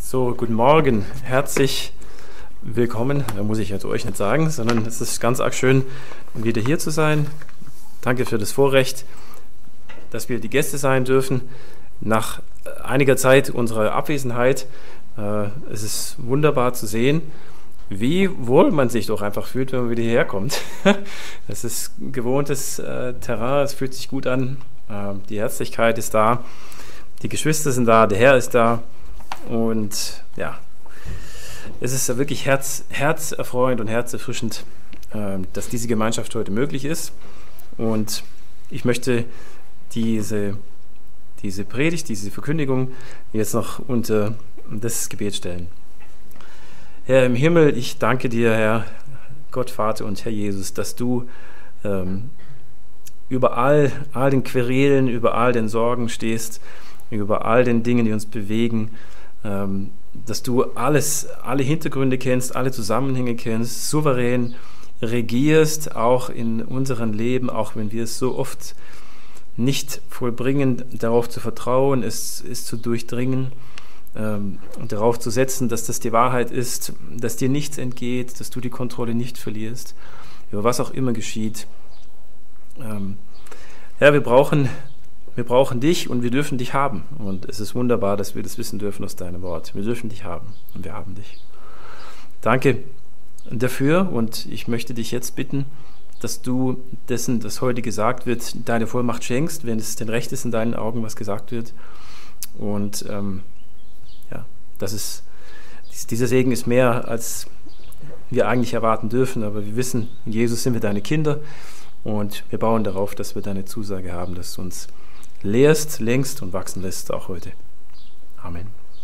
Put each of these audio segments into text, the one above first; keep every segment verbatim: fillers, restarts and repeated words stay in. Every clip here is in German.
So, guten Morgen, herzlich willkommen. Da muss ich ja zu euch nicht sagen, sondern es ist ganz arg schön, wieder hier zu sein. Danke für das Vorrecht, dass wir die Gäste sein dürfen. Nach einiger Zeit unserer Abwesenheit, äh, es ist wunderbar zu sehen, wie wohl man sich doch einfach fühlt, wenn man wieder hierher kommt. Das ist gewohntes äh, Terrain, es fühlt sich gut an, äh, die Herzlichkeit ist da, die Geschwister sind da, der Herr ist da. Und ja, es ist wirklich herz, herzerfreuend und herzerfrischend, äh, dass diese Gemeinschaft heute möglich ist. Und ich möchte diese, diese Predigt, diese Verkündigung jetzt noch unter das Gebet stellen. Herr im Himmel, ich danke dir, Herr Gott, Vater und Herr Jesus, dass du ähm, über all, all den Querelen, über all den Sorgen stehst, über all den Dingen, die uns bewegen, ähm, dass du alles, alle Hintergründe kennst, alle Zusammenhänge kennst, souverän regierst, auch in unserem Leben, auch wenn wir es so oft nicht vollbringen, darauf zu vertrauen, es, es zu durchdringen ähm, und darauf zu setzen, dass das die Wahrheit ist, dass dir nichts entgeht, dass du die Kontrolle nicht verlierst, über was auch immer geschieht. Ähm, ja, wir brauchen Wir brauchen dich und wir dürfen dich haben. Und es ist wunderbar, dass wir das wissen dürfen aus deinem Wort. Wir dürfen dich haben und wir haben dich. Danke dafür und ich möchte dich jetzt bitten, dass du dessen, das heute gesagt wird, deine Vollmacht schenkst, wenn es denn recht ist in deinen Augen, was gesagt wird. Und ähm, ja, das ist, dieser Segen ist mehr, als wir eigentlich erwarten dürfen. Aber wir wissen, in Jesus sind wir deine Kinder und wir bauen darauf, dass wir deine Zusage haben, dass du uns lehrst, längst und wachsen lässt, auch heute. Amen.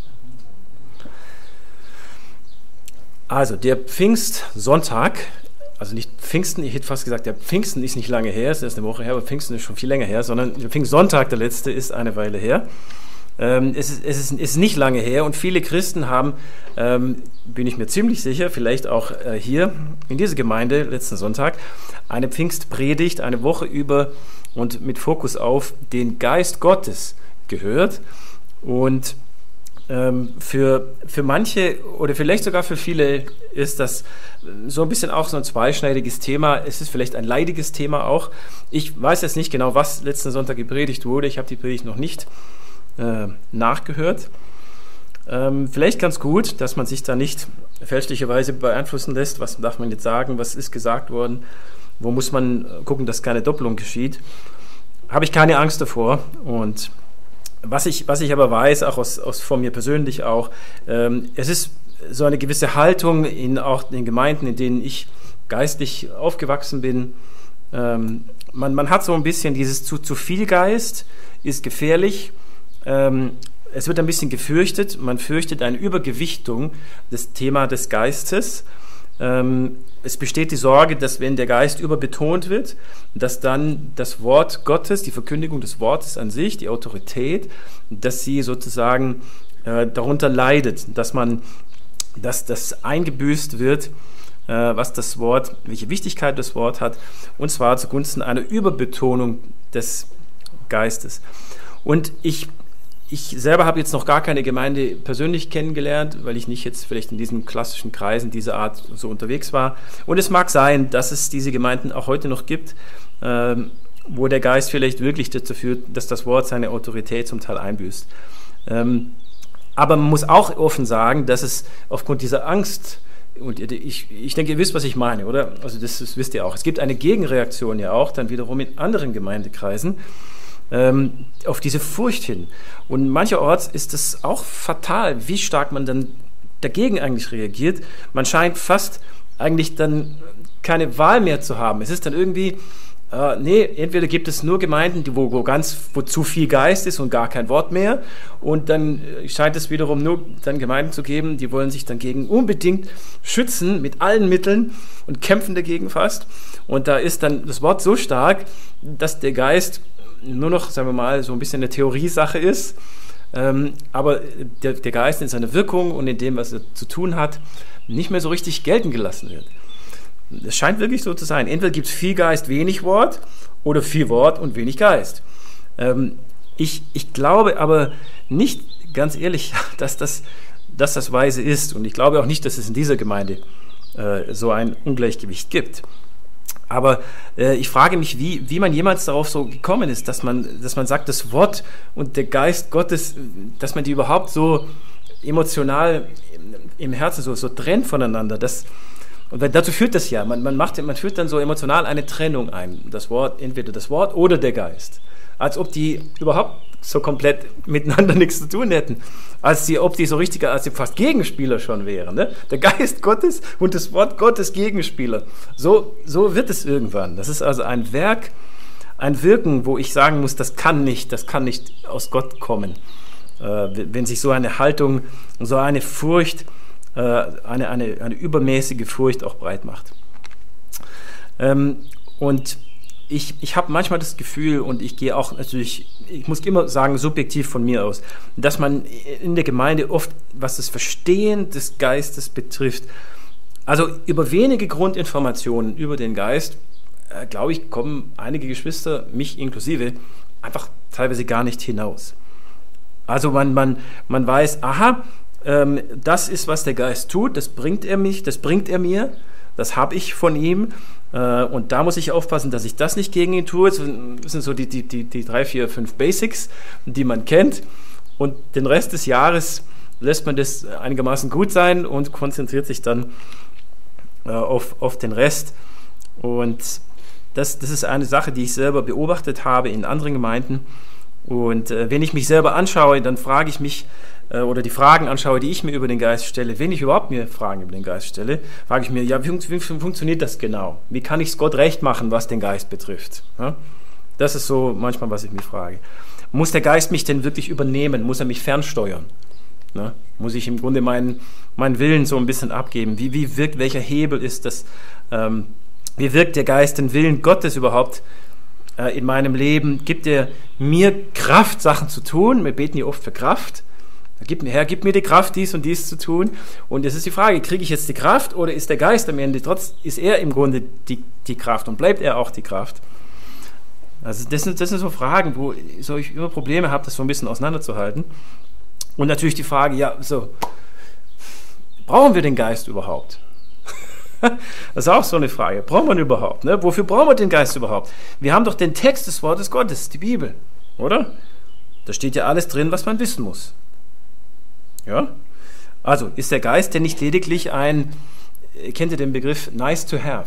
Also, der Pfingstsonntag, also nicht Pfingsten, ich hätte fast gesagt, der Pfingsten ist nicht lange her, es ist erst eine Woche her, aber Pfingsten ist schon viel länger her, sondern der Pfingstsonntag, der letzte, ist eine Weile her. Ähm, es ist, es ist, ist nicht lange her und viele Christen haben, ähm, bin ich mir ziemlich sicher, vielleicht auch äh, hier in dieser Gemeinde letzten Sonntag, eine Pfingstpredigt eine Woche über und mit Fokus auf den Geist Gottes gehört. Und ähm, für, für manche oder vielleicht sogar für viele ist das so ein bisschen auch so ein zweischneidiges Thema. Es ist vielleicht ein leidiges Thema auch. Ich weiß jetzt nicht genau, was letzten Sonntag gepredigt wurde. Ich habe die Predigt noch nicht äh, nachgehört. Ähm, vielleicht ganz gut, dass man sich da nicht fälschlicherweise beeinflussen lässt. Was darf man jetzt sagen? Was ist gesagt worden? Wo muss man gucken, dass keine Doppelung geschieht? Habe ich keine Angst davor. Und was ich, was ich aber weiß, auch aus, aus von mir persönlich auch, ähm, es ist so eine gewisse Haltung in auch den Gemeinden, in denen ich geistlich aufgewachsen bin. Ähm, man, man hat so ein bisschen dieses zu, zu viel Geist, ist gefährlich. Ähm, es wird ein bisschen gefürchtet. Man fürchtet eine Übergewichtung des Themas des Geistes. Ähm, es besteht die Sorge, dass wenn der Geist überbetont wird, dass dann das Wort Gottes, die Verkündigung des Wortes an sich, die Autorität, dass sie sozusagen äh, darunter leidet, dass man, dass das eingebüßt wird, äh, was das Wort, welche Wichtigkeit das Wort hat, und zwar zugunsten einer Überbetonung des Geistes. Und ich Ich selber habe jetzt noch gar keine Gemeinde persönlich kennengelernt, weil ich nicht jetzt vielleicht in diesen klassischen Kreisen dieser Art so unterwegs war. Und es mag sein, dass es diese Gemeinden auch heute noch gibt, ähm, wo der Geist vielleicht wirklich dazu führt, dass das Wort seine Autorität zum Teil einbüßt. Ähm, aber man muss auch offen sagen, dass es aufgrund dieser Angst, und ich, ich denke, ihr wisst, was ich meine, oder? Also das, das wisst ihr auch. Es gibt eine Gegenreaktion ja auch dann wiederum in anderen Gemeindekreisen, auf diese Furcht hin. Und mancherorts ist es auch fatal, wie stark man dann dagegen eigentlich reagiert. Man scheint fast eigentlich dann keine Wahl mehr zu haben. Es ist dann irgendwie, äh, nee, entweder gibt es nur Gemeinden, wo, wo ganz, wo zu viel Geist ist und gar kein Wort mehr, und dann scheint es wiederum nur dann Gemeinden zu geben, die wollen sich dagegen unbedingt schützen mit allen Mitteln und kämpfen dagegen fast. Und da ist dann das Wort so stark, dass der Geist nur noch, sagen wir mal, so ein bisschen eine Theoriesache ist, ähm, aber der, der Geist in seiner Wirkung und in dem, was er zu tun hat, nicht mehr so richtig gelten gelassen wird. Es scheint wirklich so zu sein. Entweder gibt es viel Geist, wenig Wort, oder viel Wort und wenig Geist. Ähm, ich, ich glaube aber nicht, ganz ehrlich, dass das dass das weise ist. Und ich glaube auch nicht, dass es in dieser Gemeinde äh, so ein Ungleichgewicht gibt. Aber äh, ich frage mich, wie, wie man jemals darauf so gekommen ist, dass man, dass man sagt, das Wort und der Geist Gottes, dass man die überhaupt so emotional im Herzen so, so trennt voneinander. Das, und dazu führt das ja. Man, man, macht, man führt dann so emotional eine Trennung ein. Das Wort, entweder das Wort oder der Geist. Als ob die überhaupt so komplett miteinander nichts zu tun hätten. Als die, ob die so richtig, als die fast Gegenspieler schon wären. Ne? Der Geist Gottes und das Wort Gottes Gegenspieler. So, so wird es irgendwann. Das ist also ein Werk, ein Wirken, wo ich sagen muss, das kann nicht, das kann nicht aus Gott kommen. Äh, wenn sich so eine Haltung, so eine Furcht, äh, eine, eine, eine übermäßige Furcht auch breit macht. Ähm, und Ich, ich habe manchmal das Gefühl, und ich gehe auch natürlich, ich muss immer sagen, subjektiv von mir aus, dass man in der Gemeinde oft, was das Verstehen des Geistes betrifft, also über wenige Grundinformationen über den Geist, äh, glaube ich, kommen einige Geschwister, mich inklusive, einfach teilweise gar nicht hinaus. Also man, man, man weiß, aha, ähm, das ist, was der Geist tut, das bringt er mich, das bringt er mir, das habe ich von ihm. Und da muss ich aufpassen, dass ich das nicht gegen ihn tue. Das sind so die, die, die, die drei, vier, fünf Basics, die man kennt. Und den Rest des Jahres lässt man das einigermaßen gut sein und konzentriert sich dann äh, auf, auf den Rest. Und das, das ist eine Sache, die ich selber beobachtet habe in anderen Gemeinden. Und äh, wenn ich mich selber anschaue, dann frage ich mich, äh, oder die Fragen anschaue, die ich mir über den Geist stelle, wenn ich überhaupt mir Fragen über den Geist stelle, frage ich mir, ja, wie, wie funktioniert das genau? Wie kann ich es Gott recht machen, was den Geist betrifft? Ja? Das ist so manchmal, was ich mich frage. Muss der Geist mich denn wirklich übernehmen? Muss er mich fernsteuern? Ne? Muss ich im Grunde meinen, meinen Willen so ein bisschen abgeben? Wie, wie wirkt, welcher Hebel ist das? Ähm, wie wirkt der Geist den Willen Gottes überhaupt in meinem Leben? Gibt er mir Kraft, Sachen zu tun? Wir beten ja oft für Kraft. Gib mir, Herr, gib mir die Kraft, dies und dies zu tun. Und es ist die Frage, kriege ich jetzt die Kraft oder ist der Geist am Ende, trotz, ist er im Grunde die, die Kraft und bleibt er auch die Kraft? Also das sind, das sind so Fragen, wo so ich immer Probleme habe, das so ein bisschen auseinanderzuhalten. Und natürlich die Frage, ja, so, brauchen wir den Geist überhaupt? Das ist auch so eine Frage. Braucht man überhaupt? Ne? Wofür brauchen wir den Geist überhaupt? Wir haben doch den Text des Wortes Gottes, die Bibel, oder? Da steht ja alles drin, was man wissen muss. Ja? Also, ist der Geist denn nicht lediglich ein, kennt ihr den Begriff nice to have?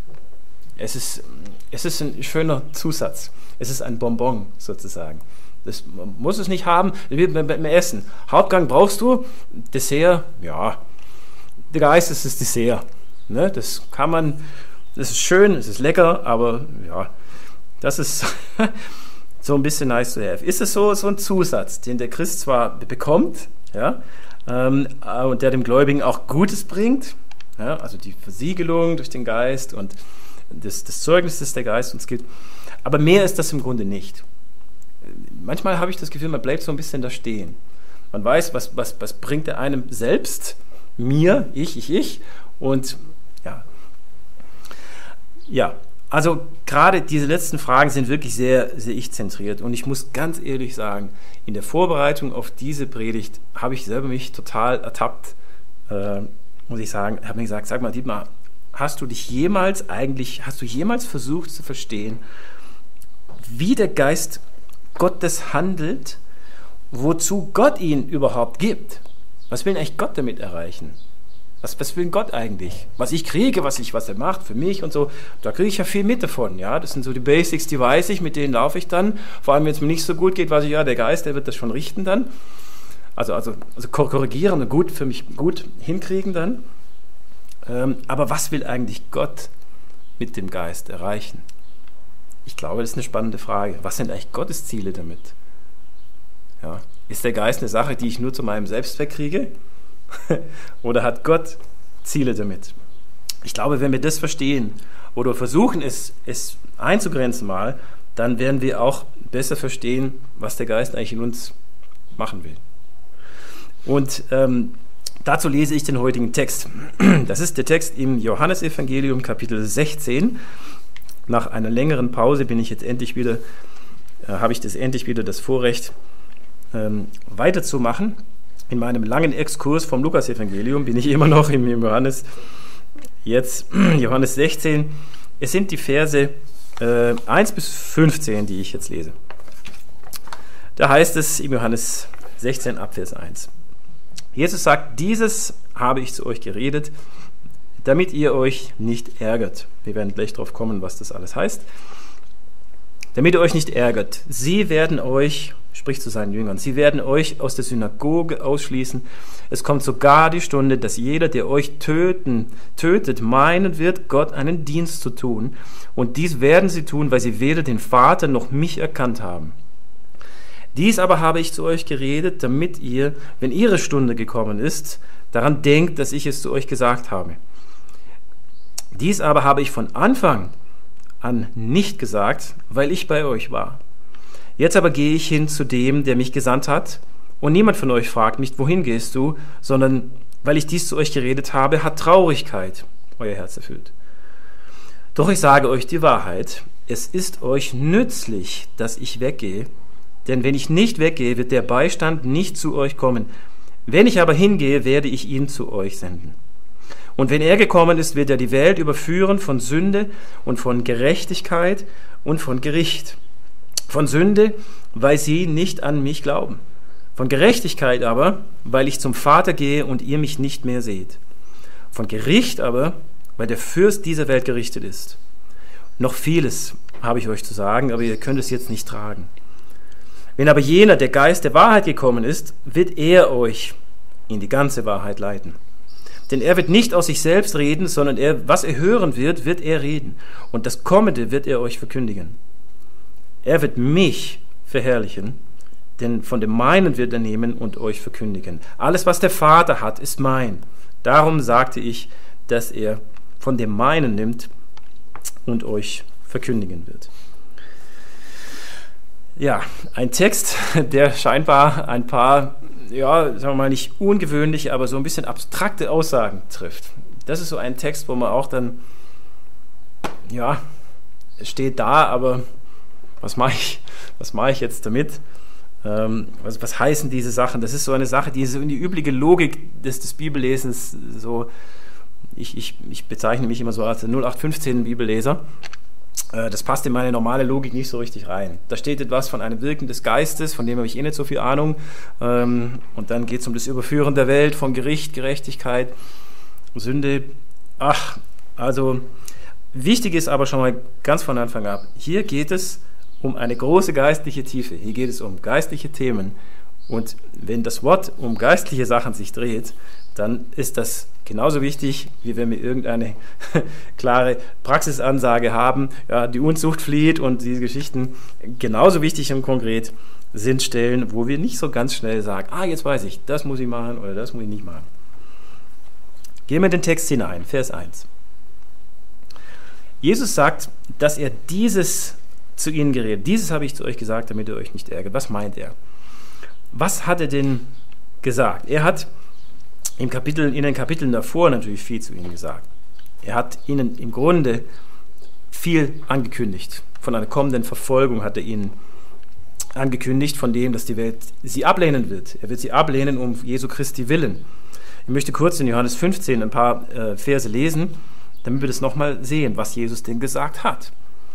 Es ist, es ist ein schöner Zusatz. Es ist ein Bonbon sozusagen. Das, man muss es nicht haben, wie beim Essen. Hauptgang brauchst du, Dessert, ja. Der Geist ist das Dessert. Ne, das kann man, das ist schön, es ist lecker, aber ja, das ist so ein bisschen nice to have. Ist es so, so ein Zusatz, den der Christ zwar bekommt, ja, ähm, und der dem Gläubigen auch Gutes bringt, ja, also die Versiegelung durch den Geist und das, das Zeugnis, das der Geist uns gibt, aber mehr ist das im Grunde nicht. Manchmal habe ich das Gefühl, man bleibt so ein bisschen da stehen. Man weiß, was, was, was bringt er einem selbst, mir, ich, ich, ich, und Ja. ja, also gerade diese letzten Fragen sind wirklich sehr, sehr ich-zentriert und ich muss ganz ehrlich sagen, in der Vorbereitung auf diese Predigt habe ich selber mich total ertappt, äh, muss ich sagen, habe mir gesagt, sag mal Dietmar, hast du dich jemals eigentlich, hast du jemals versucht zu verstehen, wie der Geist Gottes handelt, wozu Gott ihn überhaupt gibt? Was will eigentlich Gott damit erreichen? Was, was will Gott eigentlich? Was ich kriege, was, ich, was er macht für mich und so, da kriege ich ja viel mit davon. Ja? Das sind so die Basics, die weiß ich, mit denen laufe ich dann. Vor allem, wenn es mir nicht so gut geht, weiß ich, ja, der Geist, der wird das schon richten dann. Also, also, also korrigieren und gut für mich gut hinkriegen dann. Ähm, aber was will eigentlich Gott mit dem Geist erreichen? Ich glaube, das ist eine spannende Frage. Was sind eigentlich Gottes Ziele damit? Ja? Ist der Geist eine Sache, die ich nur zu meinem Selbstzweck kriege? Oder hat Gott Ziele damit? Ich glaube, wenn wir das verstehen oder versuchen, es, es einzugrenzen mal, dann werden wir auch besser verstehen, was der Geist eigentlich in uns machen will. Und ähm, dazu lese ich den heutigen Text. Das ist der Text im Johannesevangelium, Kapitel sechzehn. Nach einer längeren Pause bin ich jetzt endlich wieder, äh, habe ich das endlich wieder das Vorrecht, ähm, weiterzumachen. in meinem langen Exkurs vom Lukas-Evangelium bin ich immer noch im Johannes, jetzt Johannes sechzehn. Es sind die Verse äh, eins bis fünfzehn, die ich jetzt lese. Da heißt es im Johannes sechzehn ab Vers eins. Jesus sagt, dieses habe ich zu euch geredet, damit ihr euch nicht ärgert. Wir werden gleich drauf kommen, was das alles heißt. Damit ihr euch nicht ärgert. Sie werden euch, spricht zu seinen Jüngern, sie werden euch aus der Synagoge ausschließen. Es kommt sogar die Stunde, dass jeder, der euch töten, tötet, meinen wird, Gott einen Dienst zu tun. Und dies werden sie tun, weil sie weder den Vater noch mich erkannt haben. Dies aber habe ich zu euch geredet, damit ihr, wenn ihre Stunde gekommen ist, daran denkt, dass ich es zu euch gesagt habe. Dies aber habe ich von Anfang an nicht gesagt, weil ich bei euch war. Jetzt aber gehe ich hin zu dem, der mich gesandt hat, und niemand von euch fragt mich, wohin gehst du, sondern weil ich dies zu euch geredet habe, hat Traurigkeit euer Herz erfüllt. Doch ich sage euch die Wahrheit, es ist euch nützlich, dass ich weggehe, denn wenn ich nicht weggehe, wird der Beistand nicht zu euch kommen. Wenn ich aber hingehe, werde ich ihn zu euch senden. Und wenn er gekommen ist, wird er die Welt überführen von Sünde und von Gerechtigkeit und von Gericht. Von Sünde, weil sie nicht an mich glauben. Von Gerechtigkeit aber, weil ich zum Vater gehe und ihr mich nicht mehr seht. Von Gericht aber, weil der Fürst dieser Welt gerichtet ist. Noch vieles habe ich euch zu sagen, aber ihr könnt es jetzt nicht tragen. Wenn aber jener, der Geist der Wahrheit gekommen ist, wird er euch in die ganze Wahrheit leiten. Denn er wird nicht aus sich selbst reden, sondern er, was er hören wird, wird er reden. Und das Kommende wird er euch verkündigen. Er wird mich verherrlichen, denn von dem meinen wird er nehmen und euch verkündigen. Alles, was der Vater hat, ist mein. Darum sagte ich, dass er von dem meinen nimmt und euch verkündigen wird. Ja, ein Text, der scheinbar ein paar, ja, sagen wir mal nicht ungewöhnliche, aber so ein bisschen abstrakte Aussagen trifft. Das ist so ein Text, wo man auch dann, ja, es steht da, aber was mache ich, was mache ich jetzt damit? Ähm, was, was heißen diese Sachen? Das ist so eine Sache, die so in die übliche Logik des, des Bibellesens, so, ich, ich, ich bezeichne mich immer so als null acht fünfzehn Bibelleser. Das passt in meine normale Logik nicht so richtig rein. Da steht etwas von einem Wirken des Geistes, von dem habe ich eh nicht so viel Ahnung. Und dann geht es um das Überführen der Welt, von Gericht, Gerechtigkeit, Sünde. Ach, also wichtig ist aber schon mal ganz von Anfang ab, hier geht es um eine große geistliche Tiefe. Hier geht es um geistliche Themen. Und wenn das Wort um geistliche Sachen sich dreht, dann ist das genauso wichtig, wie wenn wir irgendeine klare Praxisansage haben, ja, die Unzucht flieht und diese Geschichten. Genauso wichtig und konkret sind Stellen, wo wir nicht so ganz schnell sagen, ah, jetzt weiß ich, das muss ich machen oder das muss ich nicht machen. Gehen wir in den Text hinein, Vers eins. Jesus sagt, dass er dieses zu ihnen geredet, dieses habe ich zu euch gesagt, damit ihr euch nicht ärgert. Was meint er? Was hat er denn gesagt? Er hat im Kapitel, in den Kapiteln davor natürlich viel zu ihnen gesagt. Er hat ihnen im Grunde viel angekündigt. Von einer kommenden Verfolgung hat er ihnen angekündigt, von dem, dass die Welt sie ablehnen wird. Er wird sie ablehnen um Jesu Christi willen. Ich möchte kurz in Johannes fünfzehn ein paar äh, Verse lesen, damit wir das nochmal sehen, was Jesus denn gesagt hat.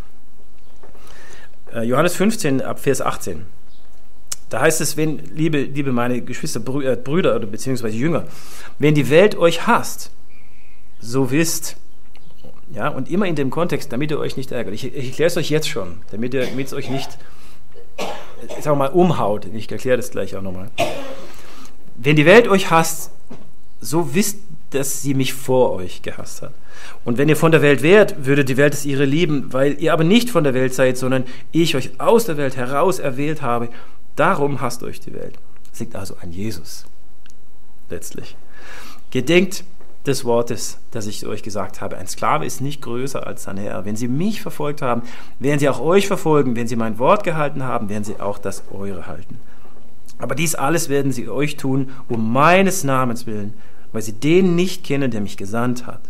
Äh, Johannes fünfzehn ab Vers achtzehn. Da heißt es, wenn, liebe, liebe meine Geschwister, Brüder oder beziehungsweise Jünger, wenn die Welt euch hasst, so wisst, ja, und immer in dem Kontext, damit ihr euch nicht ärgert. Ich, ich erkläre es euch jetzt schon, damit, ihr, damit es euch nicht, ich sag mal, umhaut. Ich erkläre das gleich auch nochmal. Wenn die Welt euch hasst, so wisst, dass sie mich vor euch gehasst hat. Und wenn ihr von der Welt wärt, würde die Welt es ihre lieben, weil ihr aber nicht von der Welt seid, sondern ich euch aus der Welt heraus erwählt habe. Darum hasst euch die Welt. Es liegt also an Jesus, letztlich. Gedenkt des Wortes, das ich euch gesagt habe. Ein Sklave ist nicht größer als sein Herr. Wenn sie mich verfolgt haben, werden sie auch euch verfolgen. Wenn sie mein Wort gehalten haben, werden sie auch das eure halten. Aber dies alles werden sie euch tun, um meines Namens willen, weil sie den nicht kennen, der mich gesandt hat.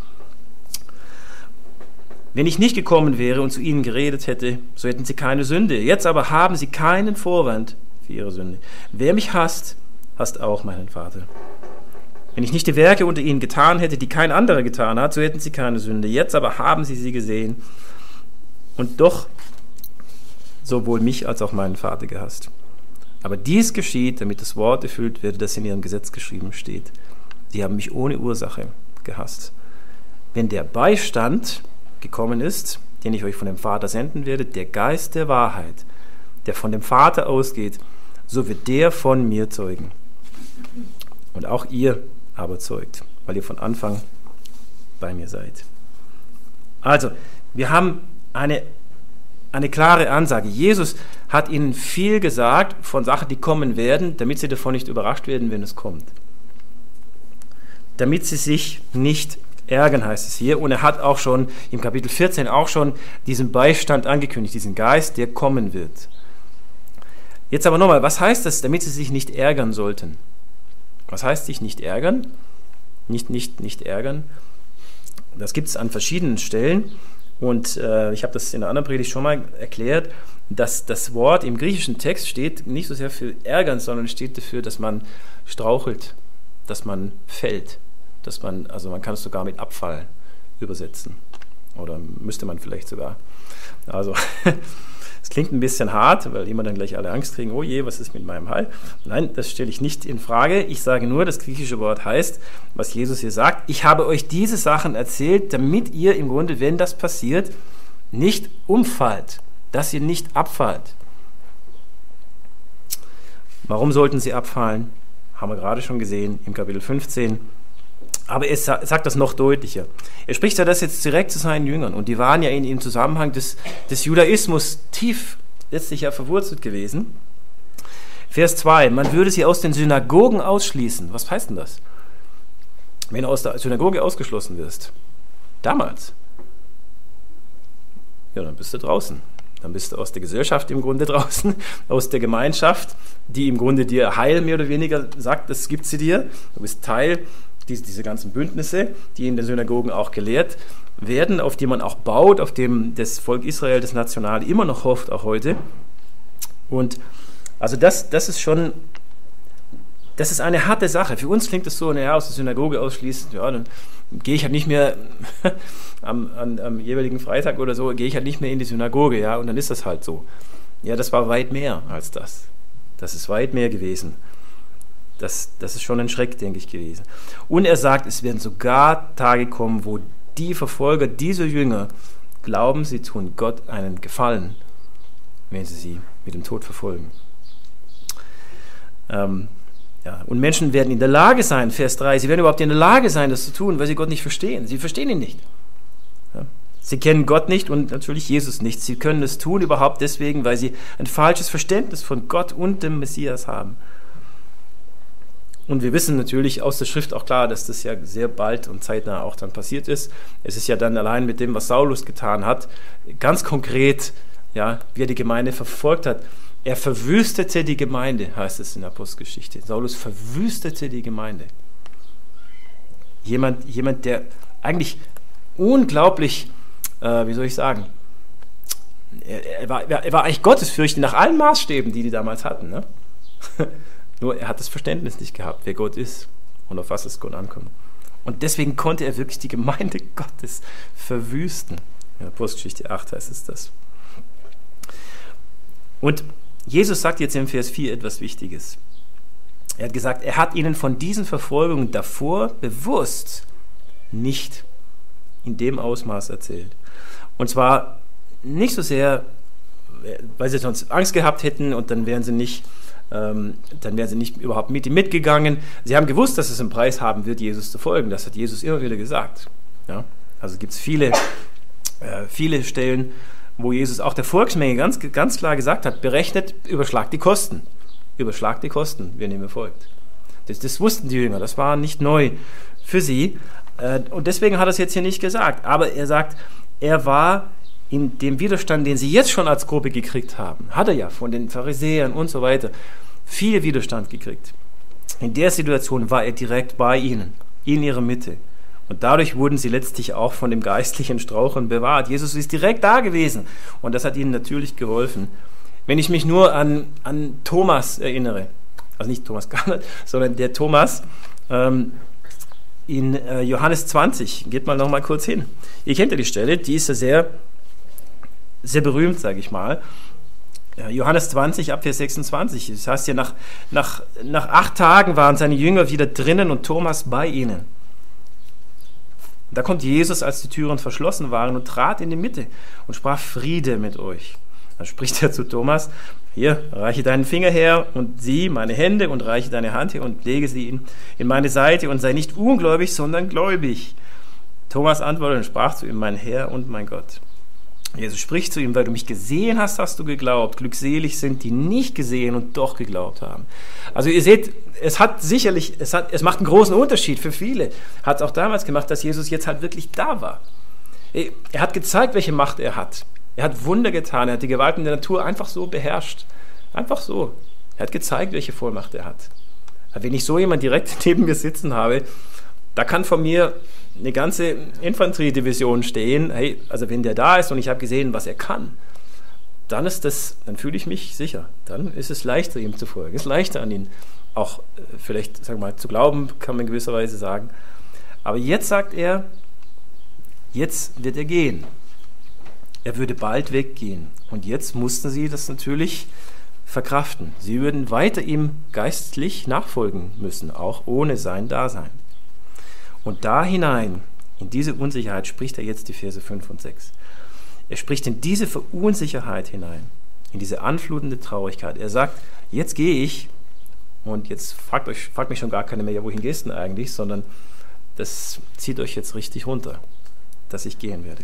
Wenn ich nicht gekommen wäre und zu ihnen geredet hätte, so hätten sie keine Sünde. Jetzt aber haben sie keinen Vorwand für ihre Sünde. Wer mich hasst, hast auch meinen Vater. Wenn ich nicht die Werke unter ihnen getan hätte, die kein anderer getan hat, so hätten sie keine Sünde. Jetzt aber haben sie sie gesehen und doch sowohl mich als auch meinen Vater gehasst. Aber dies geschieht, damit das Wort erfüllt wird, das in ihrem Gesetz geschrieben steht. Sie haben mich ohne Ursache gehasst. Wenn der Beistand gekommen ist, den ich euch von dem Vater senden werde, der Geist der Wahrheit, der von dem Vater ausgeht, so wird der von mir zeugen. Und auch ihr aber zeugt, weil ihr von Anfang bei mir seid. Also, wir haben eine, eine klare Ansage. Jesus hat ihnen viel gesagt von Sachen, die kommen werden, damit sie davon nicht überrascht werden, wenn es kommt. Damit sie sich nicht ärgern, heißt es hier. Und er hat auch schon im Kapitel vierzehn auch schon diesen Beistand angekündigt, diesen Geist, der kommen wird. Jetzt aber nochmal, was heißt das, damit sie sich nicht ärgern sollten? Was heißt sich nicht ärgern? Nicht, nicht, nicht ärgern. Das gibt es an verschiedenen Stellen. Und äh, ich habe das in der anderen Predigt schon mal erklärt, dass das Wort im griechischen Text steht nicht so sehr für ärgern, sondern steht dafür, dass man strauchelt, dass man fällt. Dass man, also man kann es sogar mit Abfall übersetzen. Oder müsste man vielleicht sogar. Also, es klingt ein bisschen hart, weil immer dann gleich alle Angst kriegen, oh je, was ist mit meinem Heil? Nein, das stelle ich nicht in Frage. Ich sage nur, das griechische Wort heißt, was Jesus hier sagt, ich habe euch diese Sachen erzählt, damit ihr im Grunde, wenn das passiert, nicht umfallt, dass ihr nicht abfallt. Warum sollten sie abfallen? Haben wir gerade schon gesehen im Kapitel fünfzehn. Aber er sagt das noch deutlicher. Er spricht ja das jetzt direkt zu seinen Jüngern. Und die waren ja in, im Zusammenhang des, des Judaismus tief letztlich ja verwurzelt gewesen. Vers zwei. Man würde sie aus den Synagogen ausschließen. Was heißt denn das? Wenn du aus der Synagoge ausgeschlossen wirst. Damals. Ja, dann bist du draußen. Dann bist du aus der Gesellschaft im Grunde draußen. Aus der Gemeinschaft, die im Grunde dir Heil mehr oder weniger sagt, das gibt sie dir. Du bist Teil Diese, diese ganzen Bündnisse, die in den Synagogen auch gelehrt werden, auf die man auch baut, auf dem das Volk Israel, das Nationale, immer noch hofft, auch heute. Und also das, das ist schon, das ist eine harte Sache. Für uns klingt es so, naja, aus der Synagoge ausschließen, ja, dann gehe ich halt nicht mehr am, am, am jeweiligen Freitag oder so, gehe ich halt nicht mehr in die Synagoge, ja, und dann ist das halt so. Ja, das war weit mehr als das. Das ist weit mehr gewesen. Das, das ist schon ein Schreck, denke ich, gewesen. Und er sagt, es werden sogar Tage kommen, wo die Verfolger dieser Jünger glauben, sie tun Gott einen Gefallen, wenn sie sie mit dem Tod verfolgen. Ähm, ja. Und Menschen werden in der Lage sein, Vers drei, sie werden überhaupt in der Lage sein, das zu tun, weil sie Gott nicht verstehen. Sie verstehen ihn nicht. Ja. Sie kennen Gott nicht und natürlich Jesus nicht. Sie können es tun überhaupt deswegen, weil sie ein falsches Verständnis von Gott und dem Messias haben. Und wir wissen natürlich aus der Schrift auch klar, dass das ja sehr bald und zeitnah auch dann passiert ist. Es ist ja dann allein mit dem, was Saulus getan hat, ganz konkret, ja, wie er die Gemeinde verfolgt hat. Er verwüstete die Gemeinde, heißt es in der Apostelgeschichte. Saulus verwüstete die Gemeinde. Jemand, jemand der eigentlich unglaublich, äh, wie soll ich sagen, er, er, war, er war eigentlich gottesfürchtig nach allen Maßstäben, die die damals hatten, ne? Nur er hat das Verständnis nicht gehabt, wer Gott ist und auf was es Gott ankommt. Und deswegen konnte er wirklich die Gemeinde Gottes verwüsten. In Apostelgeschichte acht heißt es das. Und Jesus sagt jetzt im Vers vier etwas Wichtiges. Er hat gesagt, er hat ihnen von diesen Verfolgungen davor bewusst nicht in dem Ausmaß erzählt. Und zwar nicht so sehr, weil sie sonst Angst gehabt hätten und dann wären sie nicht Ähm, dann wären sie nicht überhaupt mit ihm mitgegangen. Sie haben gewusst, dass es einen Preis haben wird, Jesus zu folgen. Das hat Jesus immer wieder gesagt. Ja? Also gibt es viele, äh, viele Stellen, wo Jesus auch der Volksmenge ganz, ganz klar gesagt hat, berechnet, überschlagt die Kosten. Überschlagt die Kosten, wenn ihr mir folgt. Das, das wussten die Jünger, das war nicht neu für sie. Äh, und deswegen hat er es jetzt hier nicht gesagt. Aber er sagt, er war in dem Widerstand, den sie jetzt schon als Gruppe gekriegt haben, hat er ja von den Pharisäern und so weiter viel Widerstand gekriegt. In der Situation war er direkt bei ihnen, in ihrer Mitte. Und dadurch wurden sie letztlich auch von dem geistlichen Straucheln bewahrt. Jesus ist direkt da gewesen und das hat ihnen natürlich geholfen. Wenn ich mich nur an, an Thomas erinnere, also nicht Thomas Garnert, sondern der Thomas ähm, in äh, Johannes zwanzig. Geht mal noch mal kurz hin. Ihr kennt ja die Stelle, die ist ja sehr, sehr berühmt, sage ich mal. Ja, Johannes zwanzig, ab Vers sechsundzwanzig. Das heißt ja, nach, nach, nach acht Tagen waren seine Jünger wieder drinnen und Thomas bei ihnen. Da kommt Jesus, als die Türen verschlossen waren, und trat in die Mitte und sprach: Friede mit euch. Dann spricht er zu Thomas: Hier, reiche deinen Finger her und sieh meine Hände und reiche deine Hand her und lege sie in, in meine Seite und sei nicht ungläubig, sondern gläubig. Thomas antwortete und sprach zu ihm: Mein Herr und mein Gott. Jesus spricht zu ihm: Weil du mich gesehen hast, hast du geglaubt. Glückselig sind, die nicht gesehen und doch geglaubt haben. Also ihr seht, es hat sicherlich, es, hat, es macht einen großen Unterschied für viele. Hat es auch damals gemacht, dass Jesus jetzt halt wirklich da war. Er hat gezeigt, welche Macht er hat. Er hat Wunder getan. Er hat die Gewalten der Natur einfach so beherrscht. Einfach so. Er hat gezeigt, welche Vollmacht er hat. Wenn ich so jemanden direkt neben mir sitzen habe, da kann von mir eine ganze Infanteriedivision stehen. Hey, also wenn der da ist und ich habe gesehen, was er kann, dann ist das, dann fühle ich mich sicher. Dann ist es leichter, ihm zu folgen. Es ist leichter, an ihn auch äh, vielleicht, sagen wir mal, zu glauben, kann man in gewisser Weise sagen. Aber jetzt sagt er, jetzt wird er gehen. Er würde bald weggehen. Und jetzt mussten sie das natürlich verkraften. Sie würden weiter ihm geistlich nachfolgen müssen, auch ohne sein Dasein. Und da hinein, in diese Unsicherheit, spricht er jetzt die Verse fünf und sechs. Er spricht in diese Verunsicherheit hinein, in diese anflutende Traurigkeit. Er sagt: Jetzt gehe ich, und jetzt fragt, euch, fragt mich schon gar keiner mehr, ja, wohin gehst du denn eigentlich, sondern das zieht euch jetzt richtig runter, dass ich gehen werde.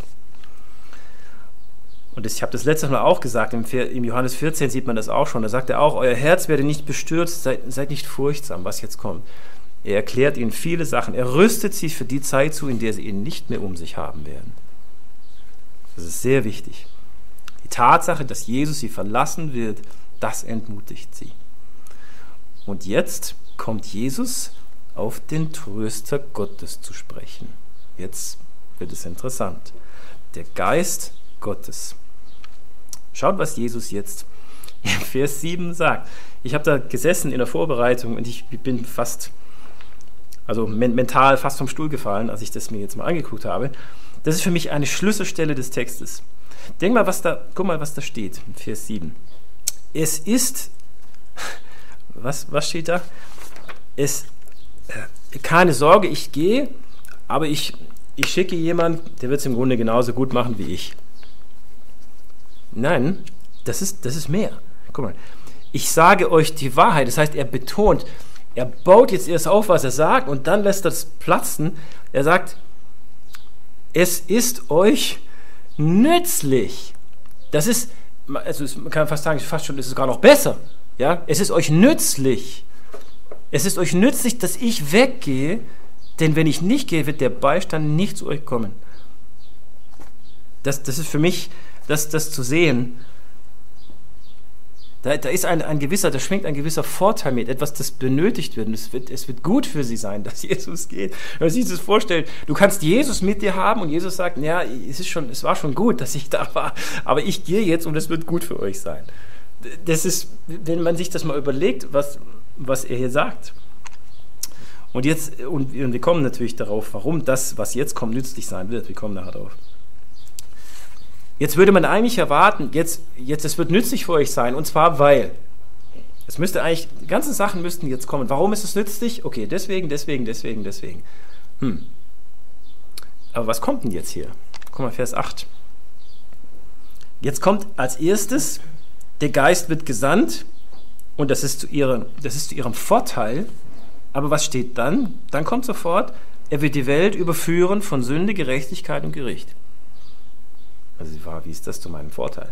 Und das, ich habe das letztes Mal auch gesagt, im, im Johannes vierzehn sieht man das auch schon, da sagt er auch: Euer Herz werde nicht bestürzt, seid, seid nicht furchtsam, was jetzt kommt. Er erklärt ihnen viele Sachen. Er rüstet sie für die Zeit zu, in der sie ihn nicht mehr um sich haben werden. Das ist sehr wichtig. Die Tatsache, dass Jesus sie verlassen wird, das entmutigt sie. Und jetzt kommt Jesus auf den Tröster Gottes zu sprechen. Jetzt wird es interessant. Der Geist Gottes. Schaut, was Jesus jetzt in Vers sieben sagt. Ich habe da gesessen in der Vorbereitung und ich bin fast... also mental fast vom Stuhl gefallen, als ich das mir jetzt mal angeguckt habe. Das ist für mich eine Schlüsselstelle des Textes. Denk mal, was da, guck mal, was da steht, in Vers sieben. Es ist, was, was steht da? Es, äh, keine Sorge, ich gehe, aber ich, ich schicke jemanden, der wird es im Grunde genauso gut machen wie ich. Nein, das ist, das ist mehr. Guck mal, ich sage euch die Wahrheit, das heißt, er betont, er baut jetzt erst auf, was er sagt, und dann lässt er es platzen. Er sagt, es ist euch nützlich. Das ist, also man kann fast sagen, fast schon ist es gar noch besser. Ja? Es ist euch nützlich. Es ist euch nützlich, dass ich weggehe, denn wenn ich nicht gehe, wird der Beistand nicht zu euch kommen. Das, das ist für mich, das, das zu sehen. Da, da ist ein, ein gewisser, da schwingt ein gewisser Vorteil mit, etwas, das benötigt wird. Und es wird, es wird gut für sie sein, dass Jesus geht. Wenn man sich das vorstellt, du kannst Jesus mit dir haben und Jesus sagt, ja, es ist schon, es war schon gut, dass ich da war, aber ich gehe jetzt und es wird gut für euch sein. Das ist, wenn man sich das mal überlegt, was, was er hier sagt. Und jetzt, und wir kommen natürlich darauf, warum das, was jetzt kommt, nützlich sein wird. Wir kommen nachher drauf. Jetzt würde man eigentlich erwarten, jetzt, jetzt, es wird nützlich für euch sein, und zwar weil, es müsste eigentlich, die ganzen Sachen müssten jetzt kommen. Warum ist es nützlich? Okay, deswegen, deswegen, deswegen, deswegen. Hm. Aber was kommt denn jetzt hier? Guck mal, Vers acht. Jetzt kommt als erstes, der Geist wird gesandt, und das ist zu ihrem, das ist zu ihrem Vorteil. Aber was steht dann? Dann kommt sofort, er wird die Welt überführen von Sünde, Gerechtigkeit und Gericht. Also die Frage, wie ist das zu meinem Vorteil?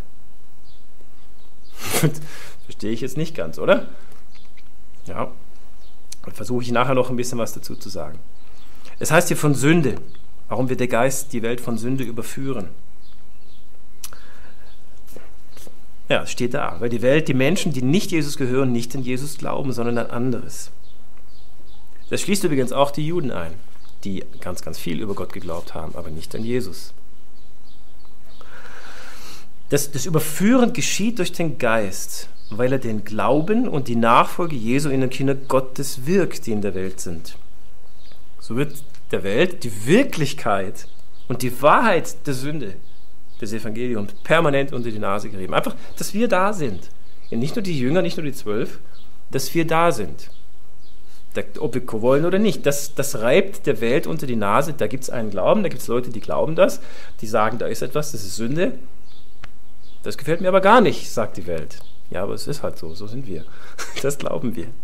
Verstehe ich jetzt nicht ganz, oder? Ja, und versuche ich nachher noch ein bisschen was dazu zu sagen. Es heißt hier von Sünde. Warum wird der Geist die Welt von Sünde überführen? Ja, es steht da, weil die Welt, die Menschen, die nicht Jesus gehören, nicht an Jesus glauben, sondern an anderes. Das schließt übrigens auch die Juden ein, die ganz, ganz viel über Gott geglaubt haben, aber nicht an Jesus. Das, das Überführen geschieht durch den Geist. weil er den Glauben und die Nachfolge Jesu in den Kindern Gottes wirkt, die in der Welt sind. So wird der Welt die Wirklichkeit und die Wahrheit der Sünde des Evangeliums permanent unter die Nase gerieben. Einfach, dass wir da sind. Ja, nicht nur die Jünger, nicht nur die Zwölf, dass wir da sind. Da, ob wir wollen oder nicht, das, das reibt der Welt unter die Nase. Da gibt es einen Glauben, da gibt es Leute, die glauben das, die sagen, da ist etwas, das ist Sünde. Das gefällt mir aber gar nicht, sagt die Welt. Ja, aber es ist halt so, so sind wir. Das glauben wir.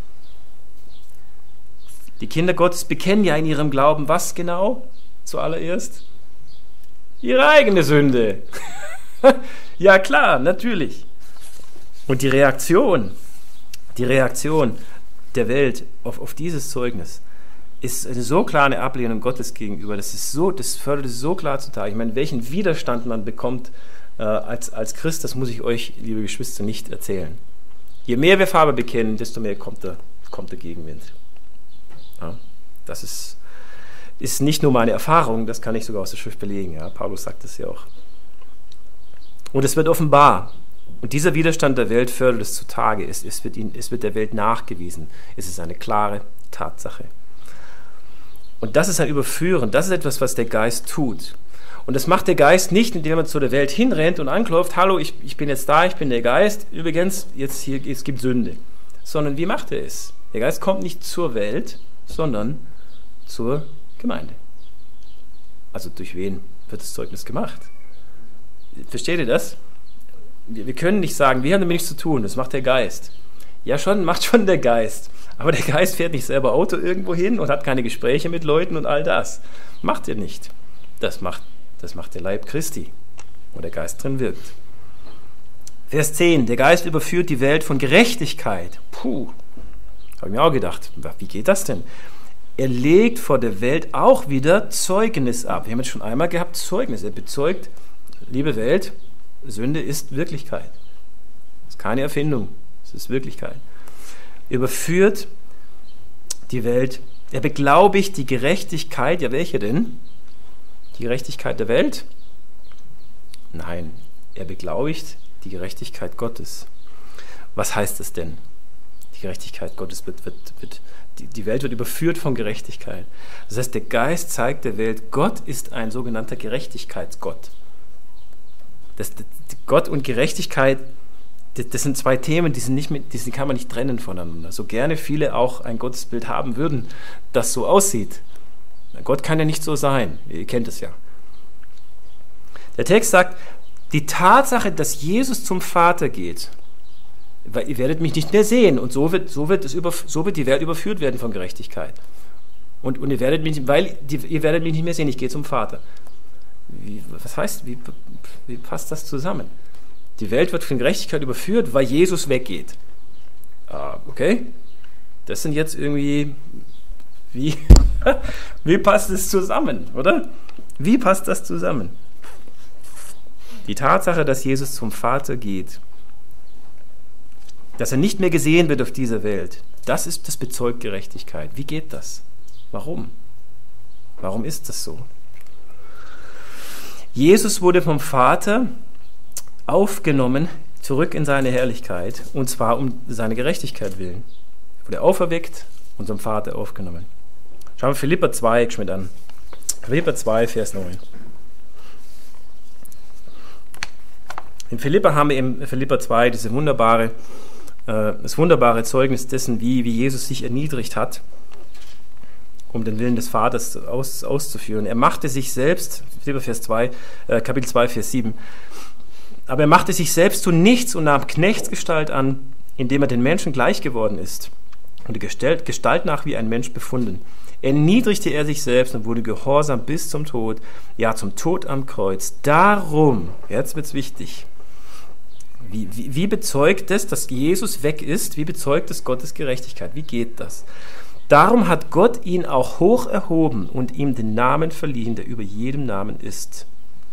Die Kinder Gottes bekennen ja in ihrem Glauben was genau? Zuallererst? Ihre eigene Sünde. Ja klar, natürlich. Und die Reaktion, die Reaktion der Welt auf, auf dieses Zeugnis ist eine so klare Ablehnung Gottes gegenüber. Das ist so, das fördert es so klar zutage. Ich meine, welchen Widerstand man bekommt äh, als, als Christ, das muss ich euch, liebe Geschwister, nicht erzählen. Je mehr wir Farbe bekennen, desto mehr kommt der, kommt der Gegenwind. Ja, das ist, ist nicht nur meine Erfahrung, das kann ich sogar aus der Schrift belegen. Ja, Paulus sagt das ja auch. Und es wird offenbar. Und dieser Widerstand der Welt fördert es zutage. Es, es, wird ihn, es wird der Welt nachgewiesen. Es ist eine klare Tatsache. Und das ist ein Überführen. Das ist etwas, was der Geist tut. Und das macht der Geist nicht, indem er zu der Welt hinrennt und anklopft, hallo, ich, ich bin jetzt da, ich bin der Geist, übrigens, jetzt hier, es gibt Sünde. Sondern wie macht er es? Der Geist kommt nicht zur Welt, sondern zur Gemeinde. Also durch wen wird das Zeugnis gemacht? Versteht ihr das? Wir, wir können nicht sagen, wir haben damit nichts zu tun, das macht der Geist. Ja schon, macht schon der Geist. Aber der Geist fährt nicht selber Auto irgendwo hin und hat keine Gespräche mit Leuten und all das. Macht er nicht. Das macht, das macht der Leib Christi, wo der Geist drin wirkt. Vers zehn. Der Geist überführt die Welt von Gerechtigkeit. Puh, habe ich mir auch gedacht, wie geht das denn? Er legt vor der Welt auch wieder Zeugnis ab. Wir haben jetzt schon einmal gehabt, Zeugnis. Er bezeugt, liebe Welt, Sünde ist Wirklichkeit. Das ist keine Erfindung, es ist Wirklichkeit. Er überführt die Welt. Er beglaubigt die Gerechtigkeit. Ja, welche denn? Die Gerechtigkeit der Welt? Nein, er beglaubigt die Gerechtigkeit Gottes. Was heißt es denn? Die Gerechtigkeit Gottes wird, wird, wird die, die Welt wird überführt von Gerechtigkeit. Das heißt, der Geist zeigt der Welt, Gott ist ein sogenannter Gerechtigkeitsgott. Das, das, Gott und Gerechtigkeit, das, das sind zwei Themen, die, sind nicht mit, die kann man nicht trennen voneinander. So gerne viele auch ein Gottesbild haben würden, das so aussieht. Gott kann ja nicht so sein. Ihr kennt es ja. Der Text sagt, die Tatsache, dass Jesus zum Vater geht, weil ihr werdet mich nicht mehr sehen und so wird, so wird, es über, so wird die Welt überführt werden von Gerechtigkeit. Und, und ihr werdet mich, weil die, ihr werdet mich nicht mehr sehen, ich gehe zum Vater. Wie, was heißt, wie, wie passt das zusammen? Die Welt wird von Gerechtigkeit überführt, weil Jesus weggeht. Ah, okay, das sind jetzt irgendwie, wie, wie passt es zusammen, oder? Wie passt das zusammen? Die Tatsache, dass Jesus zum Vater geht, dass er nicht mehr gesehen wird auf dieser Welt, das ist, das bezeugt Gerechtigkeit. Wie geht das? Warum? Warum ist das so? Jesus wurde vom Vater aufgenommen, zurück in seine Herrlichkeit, und zwar um seine Gerechtigkeit willen. Er wurde auferweckt und zum Vater aufgenommen. Schauen wir Philipper zwei mit an. Philipper zwei, Vers neun. In Philipper haben wir in Philipper zwei diese wunderbare, äh, das wunderbare Zeugnis dessen, wie, wie Jesus sich erniedrigt hat, um den Willen des Vaters aus, auszuführen. Er machte sich selbst, Philipper Vers zwei, äh, Kapitel zwei, Vers sieben, aber er machte sich selbst zu nichts und nahm Knechtsgestalt an, indem er den Menschen gleich geworden ist und die Gestalt, Gestalt nach wie ein Mensch befunden. Erniedrigte er sich selbst und wurde gehorsam bis zum Tod, ja zum Tod am Kreuz. Darum, jetzt wird es wichtig, wie, wie, wie bezeugt es, dass Jesus weg ist? Wie bezeugt es Gottes Gerechtigkeit? Wie geht das? Darum hat Gott ihn auch hoch erhoben und ihm den Namen verliehen, der über jedem Namen ist.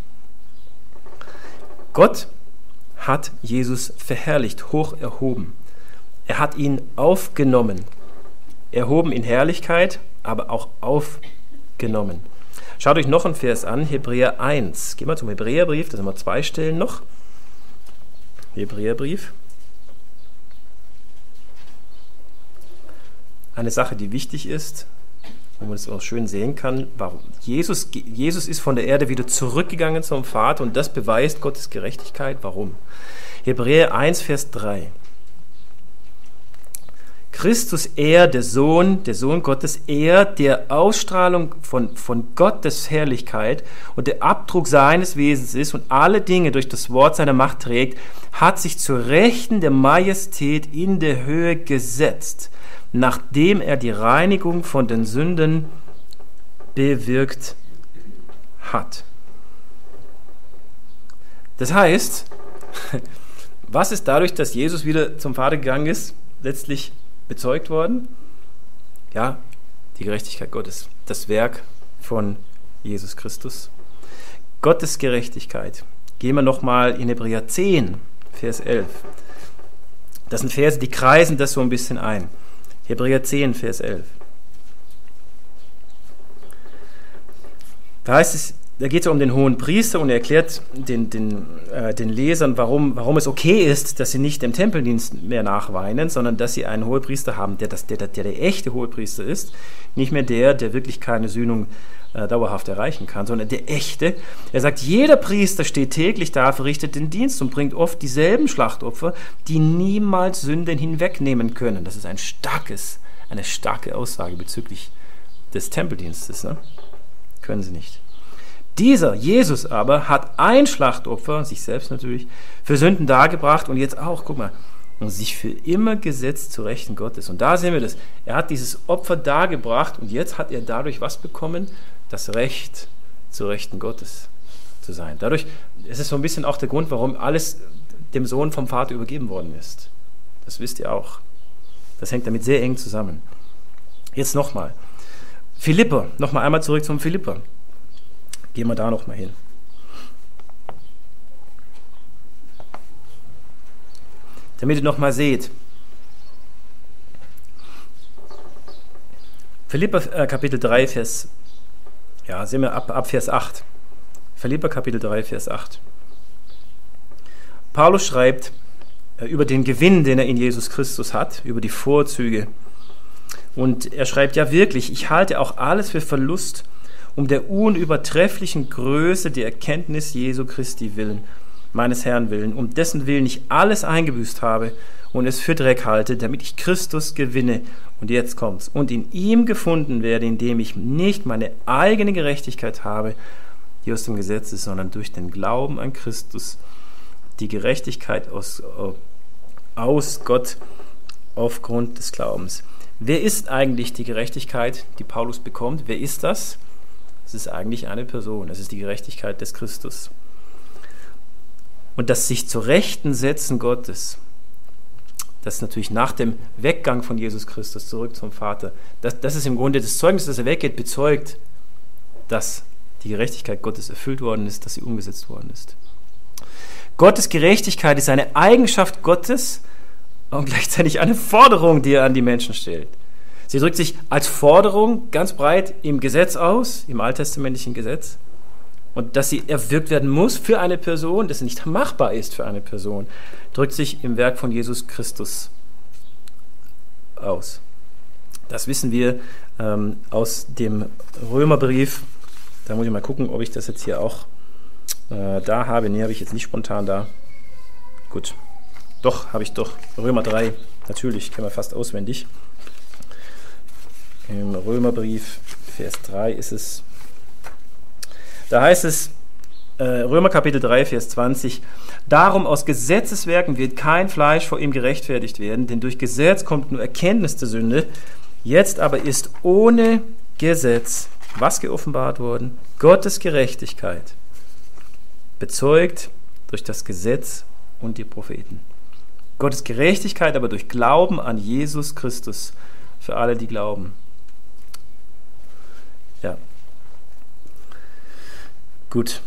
Gott hat Jesus verherrlicht, hoch erhoben. Er hat ihn aufgenommen, erhoben in Herrlichkeit, aber auch aufgenommen. Schaut euch noch einen Vers an, Hebräer eins. Gehen wir zum Hebräerbrief, da sind wir zwei Stellen noch. Hebräerbrief. eine Sache, die wichtig ist, wo man es auch schön sehen kann. Warum? Jesus, Jesus ist von der Erde wieder zurückgegangen zum Vater und das beweist Gottes Gerechtigkeit. Warum? Hebräer eins, Vers drei. Christus, er, der Sohn, der Sohn Gottes, er, der Ausstrahlung von, von Gottes Herrlichkeit und der Abdruck seines Wesens ist und alle Dinge durch das Wort seiner Macht trägt, hat sich zur Rechten der Majestät in der Höhe gesetzt, nachdem er die Reinigung von den Sünden bewirkt hat. Das heißt, was ist dadurch, dass Jesus wieder zum Vater gegangen ist, letztlich bezeugt worden? Ja, die Gerechtigkeit Gottes, das Werk von Jesus Christus. Gottes Gerechtigkeit. Gehen wir nochmal in Hebräer zehn, Vers elf. Das sind Verse, die kreisen das so ein bisschen ein. Hebräer zehn, Vers elf. Da heißt es, da geht es um den hohen Priester und er erklärt den, den, äh, den Lesern, warum, warum es okay ist, dass sie nicht dem Tempeldienst mehr nachweinen, sondern dass sie einen Hohepriester haben, der, das, der, der, der der echte Hohepriester ist, nicht mehr der, der wirklich keine Sühnung äh, dauerhaft erreichen kann, sondern der echte. Er sagt, jeder Priester steht täglich da, verrichtet den Dienst und bringt oft dieselben Schlachtopfer, die niemals Sünden hinwegnehmen können. Das ist ein starkes, eine starke Aussage bezüglich des Tempeldienstes. Ne? Können sie nicht. Dieser, Jesus aber, hat ein Schlachtopfer, sich selbst natürlich, für Sünden dargebracht und jetzt auch, guck mal, und sich für immer gesetzt zu Rechten Gottes. Und da sehen wir das. Er hat dieses Opfer dargebracht und jetzt hat er dadurch was bekommen? Das Recht zu Rechten Gottes zu sein. Dadurch ist es so ein bisschen auch der Grund, warum alles dem Sohn vom Vater übergeben worden ist. Das wisst ihr auch. Das hängt damit sehr eng zusammen. Jetzt nochmal. Philipper, nochmal einmal zurück zum Philipper. Gehen wir da noch mal hin. Damit ihr noch mal seht. Philipper äh, Kapitel drei, Vers, ja, sehen wir ab, ab Vers acht. Philipper Kapitel drei, Vers acht. Paulus schreibt äh, über den Gewinn, den er in Jesus Christus hat, über die Vorzüge. Und er schreibt, ja wirklich, ich halte auch alles für Verlust, um der unübertrefflichen Größe der Erkenntnis Jesu Christi willen, meines Herrn willen, um dessen Willen ich alles eingebüßt habe und es für Dreck halte, damit ich Christus gewinne. Und jetzt kommt's. Und in ihm gefunden werde, indem ich nicht meine eigene Gerechtigkeit habe, die aus dem Gesetz ist, sondern durch den Glauben an Christus, die Gerechtigkeit aus, aus Gott aufgrund des Glaubens. Wer ist eigentlich die Gerechtigkeit, die Paulus bekommt? Wer ist das? Es ist eigentlich eine Person, es ist die Gerechtigkeit des Christus. Und das sich zur Rechten setzen Gottes, das natürlich nach dem Weggang von Jesus Christus zurück zum Vater, das, das ist im Grunde das Zeugnis, dass er weggeht, bezeugt, dass die Gerechtigkeit Gottes erfüllt worden ist, dass sie umgesetzt worden ist. Gottes Gerechtigkeit ist eine Eigenschaft Gottes und gleichzeitig eine Forderung, die er an die Menschen stellt. Sie drückt sich als Forderung ganz breit im Gesetz aus, im alttestamentlichen Gesetz. Und dass sie erwirkt werden muss für eine Person, dass sie nicht machbar ist für eine Person, drückt sich im Werk von Jesus Christus aus. Das wissen wir ähm, aus dem Römerbrief. Da muss ich mal gucken, ob ich das jetzt hier auch äh, da habe. Nee, habe ich jetzt nicht spontan da. Gut, doch, habe ich doch. Römer drei, natürlich, kennen wir fast auswendig. Im Römerbrief, Vers drei ist es, da heißt es, äh, Römer Kapitel drei, Vers zwanzig, darum aus Gesetzeswerken wird kein Fleisch vor ihm gerechtfertigt werden, denn durch Gesetz kommt nur Erkenntnis der Sünde, jetzt aber ist ohne Gesetz was geoffenbart worden? Gottes Gerechtigkeit, bezeugt durch das Gesetz und die Propheten. Gottes Gerechtigkeit aber durch Glauben an Jesus Christus für alle, die glauben. Ja. Gut.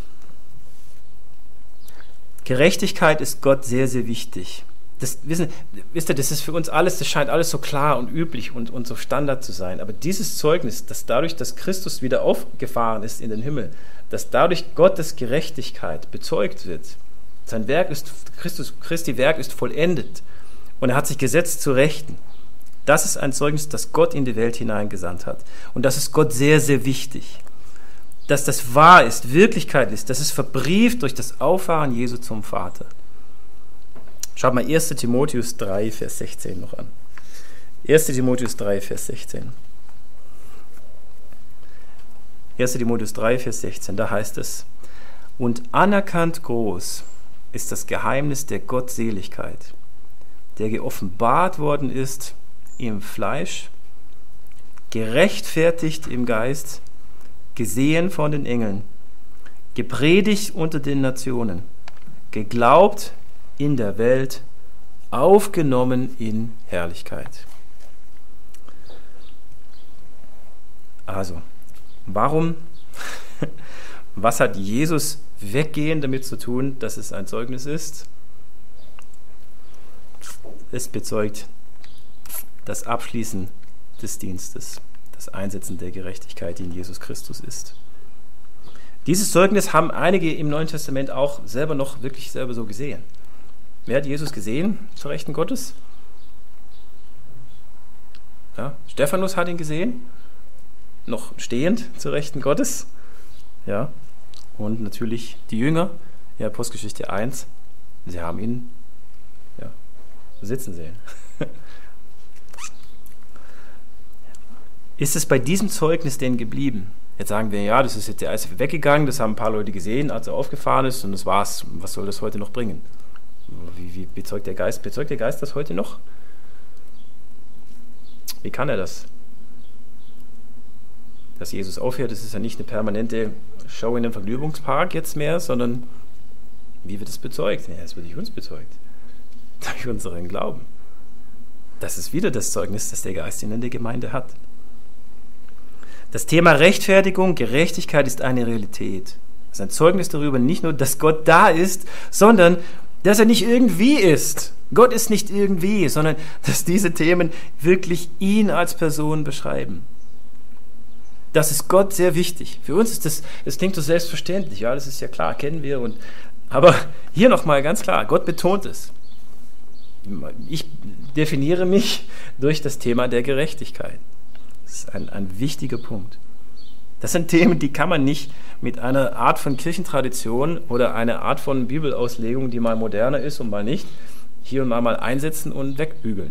Gerechtigkeit ist Gott sehr, sehr wichtig. Das, wissen, wisst ihr, das ist für uns alles, das scheint alles so klar und üblich und, und so Standard zu sein. Aber dieses Zeugnis, dass dadurch, dass Christus wieder aufgefahren ist in den Himmel, dass dadurch Gottes Gerechtigkeit bezeugt wird, sein Werk ist, Christus, Christi Werk ist vollendet und er hat sich gesetzt zu Rechten. Das ist ein Zeugnis, das Gott in die Welt hineingesandt hat. Und das ist Gott sehr, sehr wichtig. Dass das wahr ist, Wirklichkeit ist, das ist verbrieft durch das Auffahren Jesu zum Vater. Schaut mal erster Timotheus drei, Vers sechzehn noch an. erster Timotheus drei, Vers sechzehn. erster Timotheus drei, Vers sechzehn, da heißt es: Und anerkannt groß ist das Geheimnis der Gottseligkeit, der geoffenbart worden ist im Fleisch, gerechtfertigt im Geist, gesehen von den Engeln, gepredigt unter den Nationen, geglaubt in der Welt, aufgenommen in Herrlichkeit. Also, warum, was hat Jesus weggehend damit zu tun, dass es ein Zeugnis ist? Es bezeugt das Abschließen des Dienstes, das Einsetzen der Gerechtigkeit, die in Jesus Christus ist. Dieses Zeugnis haben einige im Neuen Testament auch selber noch wirklich selber so gesehen. Wer hat Jesus gesehen zur Rechten Gottes? Ja, Stephanus hat ihn gesehen, noch stehend zur Rechten Gottes. Ja, und natürlich die Jünger, in Apostelgeschichte eins, sie haben ihn ja, sitzen sehen. Ist es bei diesem Zeugnis denn geblieben? Jetzt sagen wir, ja, das ist jetzt der Eis weggegangen, das haben ein paar Leute gesehen, als er aufgefahren ist, und das war's. Was soll das heute noch bringen? Wie, wie bezeugt der Geist? Bezeugt der Geist das heute noch? Wie kann er das? Dass Jesus aufhört, das ist ja nicht eine permanente Show in einem Vergnügungspark jetzt mehr, sondern wie wird es bezeugt? Ja, es wird durch uns bezeugt. Durch unseren Glauben. Das ist wieder das Zeugnis, das der Geist in der Gemeinde hat. Das Thema Rechtfertigung, Gerechtigkeit ist eine Realität. Das ist ein Zeugnis darüber, nicht nur, dass Gott da ist, sondern dass er nicht irgendwie ist. Gott ist nicht irgendwie, sondern dass diese Themen wirklich ihn als Person beschreiben. Das ist Gott sehr wichtig. Für uns ist das, das klingt so selbstverständlich, ja, das ist ja klar, kennen wir. Und, aber hier nochmal ganz klar, Gott betont es. Ich definiere mich durch das Thema der Gerechtigkeit. Das ist ein, ein wichtiger Punkt. Das sind Themen, die kann man nicht mit einer Art von Kirchentradition oder einer Art von Bibelauslegung, die mal moderner ist und mal nicht, hier und mal mal einsetzen und wegbügeln.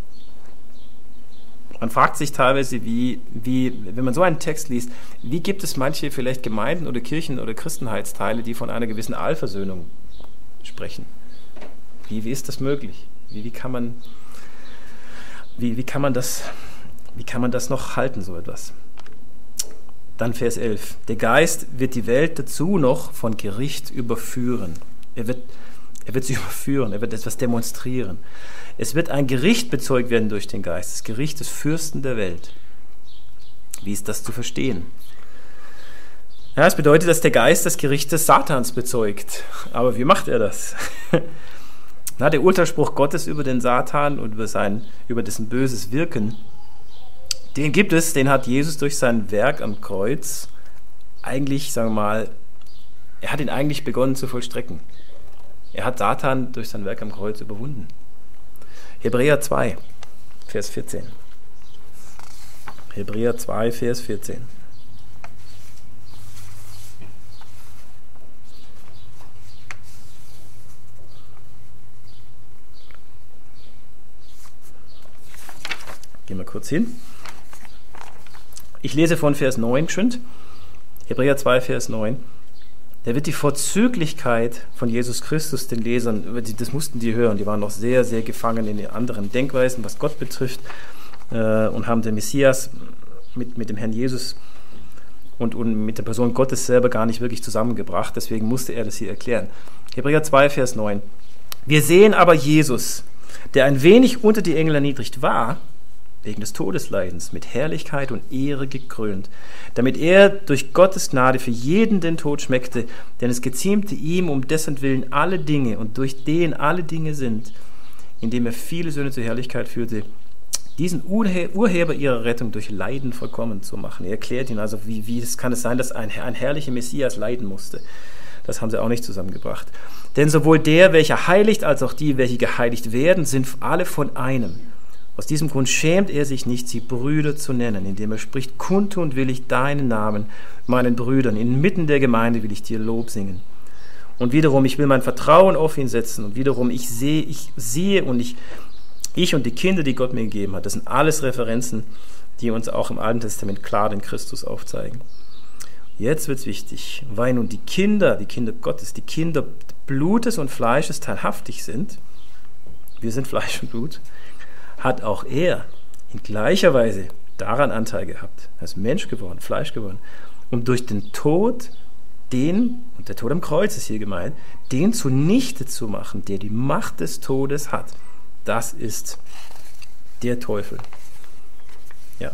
Man fragt sich teilweise, wie, wie, wenn man so einen Text liest, wie gibt es manche vielleicht Gemeinden oder Kirchen oder Christenheitsteile, die von einer gewissen Allversöhnung sprechen? Wie, wie ist das möglich? Wie, wie, kann man, wie, wie, kann man das, wie kann man das noch halten, so etwas? Dann Vers elf. Der Geist wird die Welt dazu noch von Gericht überführen. Er wird, er wird sie überführen, er wird etwas demonstrieren. Es wird ein Gericht bezeugt werden durch den Geist, das Gericht des Fürsten der Welt. Wie ist das zu verstehen? Ja, es bedeutet, dass der Geist das Gericht des Satans bezeugt. Aber wie macht er das? Na, der Urteilsspruch Gottes über den Satan und über, sein, über dessen böses Wirken, den gibt es, den hat Jesus durch sein Werk am Kreuz eigentlich, sagen wir mal, er hat ihn eigentlich begonnen zu vollstrecken. Er hat Satan durch sein Werk am Kreuz überwunden. Hebräer zwei, Vers vierzehn. Hebräer zwei, Vers vierzehn. Gehen wir kurz hin. Ich lese von Vers neun schon. Hebräer zwei, Vers neun. Da wird die Vorzüglichkeit von Jesus Christus den Lesern, das mussten die hören, die waren noch sehr, sehr gefangen in den anderen Denkweisen, was Gott betrifft, äh, und haben den Messias mit, mit dem Herrn Jesus und, und mit der Person Gottes selber gar nicht wirklich zusammengebracht, deswegen musste er das hier erklären. Hebräer zwei, Vers neun. Wir sehen aber Jesus, der ein wenig unter die Engel erniedrigt war, wegen des Todesleidens, mit Herrlichkeit und Ehre gekrönt, damit er durch Gottes Gnade für jeden den Tod schmeckte, denn es geziemte ihm um dessen Willen alle Dinge und durch den alle Dinge sind, indem er viele Söhne zur Herrlichkeit führte, diesen Urheber ihrer Rettung durch Leiden vollkommen zu machen. Er erklärt ihn also, wie, wie es kann es sein, dass ein, ein herrlicher Messias leiden musste. Das haben sie auch nicht zusammengebracht. Denn sowohl der, welcher heiligt, als auch die, welche geheiligt werden, sind alle von einem. Aus diesem Grund schämt er sich nicht, sie Brüder zu nennen, indem er spricht, kundtun will ich deinen Namen meinen Brüdern, inmitten der Gemeinde will ich dir Lob singen. Und wiederum, ich will mein Vertrauen auf ihn setzen und wiederum, ich sehe, ich sehe und ich, ich und die Kinder, die Gott mir gegeben hat, das sind alles Referenzen, die uns auch im Alten Testament klar den Christus aufzeigen. Jetzt wird es wichtig, weil nun die Kinder, die Kinder Gottes, die Kinder Blutes und Fleisches teilhaftig sind, wir sind Fleisch und Blut, hat auch er in gleicher Weise daran Anteil gehabt. Er ist Mensch geworden, Fleisch geworden, um durch den Tod den, und der Tod am Kreuz ist hier gemeint, den zunichte zu machen, der die Macht des Todes hat. Das ist der Teufel. Ja.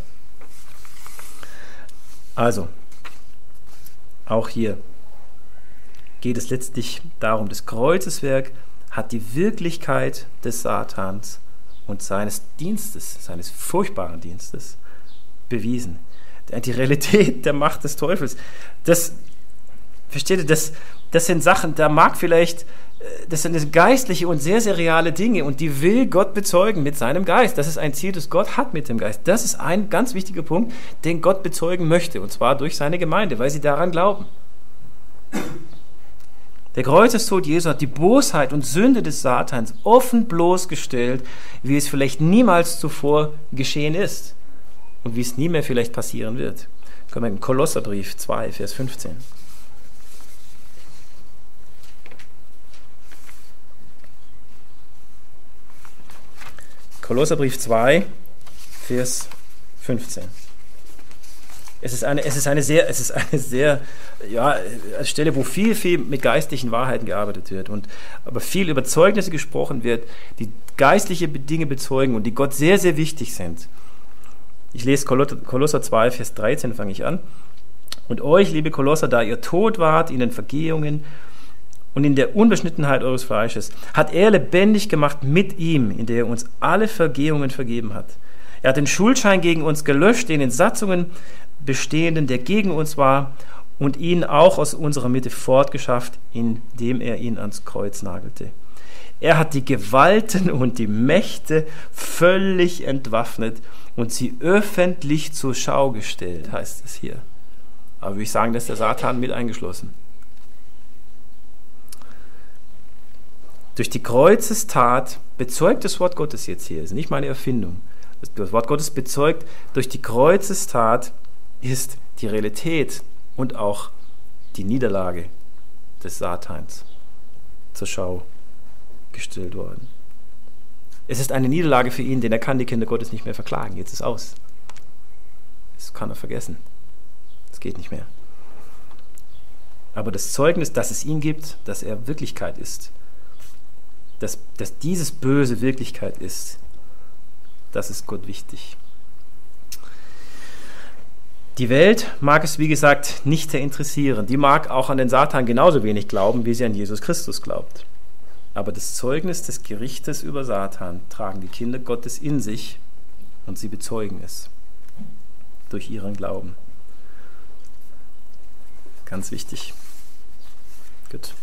Also, auch hier geht es letztlich darum, das Kreuzeswerk hat die Wirklichkeit des Satans und seines Dienstes, seines furchtbaren Dienstes bewiesen. Die Realität der Macht des Teufels, das, versteht ihr, das, das sind Sachen, da mag vielleicht, das sind geistliche und sehr, sehr reale Dinge und die will Gott bezeugen mit seinem Geist. Das ist ein Ziel, das Gott hat mit dem Geist. Das ist ein ganz wichtiger Punkt, den Gott bezeugen möchte, und zwar durch seine Gemeinde, weil sie daran glauben. Der Kreuzestod Jesu hat die Bosheit und Sünde des Satans offen bloßgestellt, wie es vielleicht niemals zuvor geschehen ist und wie es nie mehr vielleicht passieren wird. Kommen wir in Kolosserbrief zwei, Vers fünfzehn. Kolosserbrief zwei, Vers fünfzehn. Es ist eine, es ist eine sehr, es ist eine sehr, ja, eine Stelle, wo viel, viel mit geistlichen Wahrheiten gearbeitet wird und aber viel über Zeugnisse gesprochen wird, die geistliche Dinge bezeugen und die Gott sehr, sehr wichtig sind. Ich lese Kolosser zwei, Vers dreizehn, fange ich an. Und euch, liebe Kolosser, da ihr tot wart in den Vergehungen und in der Unbeschnittenheit eures Fleisches, hat er lebendig gemacht mit ihm, in der er uns alle Vergehungen vergeben hat. Er hat den Schuldschein gegen uns gelöscht, den in Satzungen bestehenden, der gegen uns war, und ihn auch aus unserer Mitte fortgeschafft, indem er ihn ans Kreuz nagelte. Er hat die Gewalten und die Mächte völlig entwaffnet und sie öffentlich zur Schau gestellt, heißt es hier. Aber würde ich sagen, da ist der Satan mit eingeschlossen. Durch die Kreuzestat bezeugt das Wort Gottes jetzt hier, das ist nicht meine Erfindung. Das Wort Gottes bezeugt, durch die Kreuzestat ist die Realität und auch die Niederlage des Satans zur Schau gestellt worden. Es ist eine Niederlage für ihn, denn er kann die Kinder Gottes nicht mehr verklagen. Jetzt ist aus. Das kann er vergessen. Es geht nicht mehr. Aber das Zeugnis, dass es ihn gibt, dass er Wirklichkeit ist, dass, dass dieses Böse Wirklichkeit ist, das ist Gott wichtig. Die Welt mag es, wie gesagt, nicht sehr interessieren. Die mag auch an den Satan genauso wenig glauben, wie sie an Jesus Christus glaubt. Aber das Zeugnis des Gerichtes über Satan tragen die Kinder Gottes in sich und sie bezeugen es durch ihren Glauben. Ganz wichtig. Gut.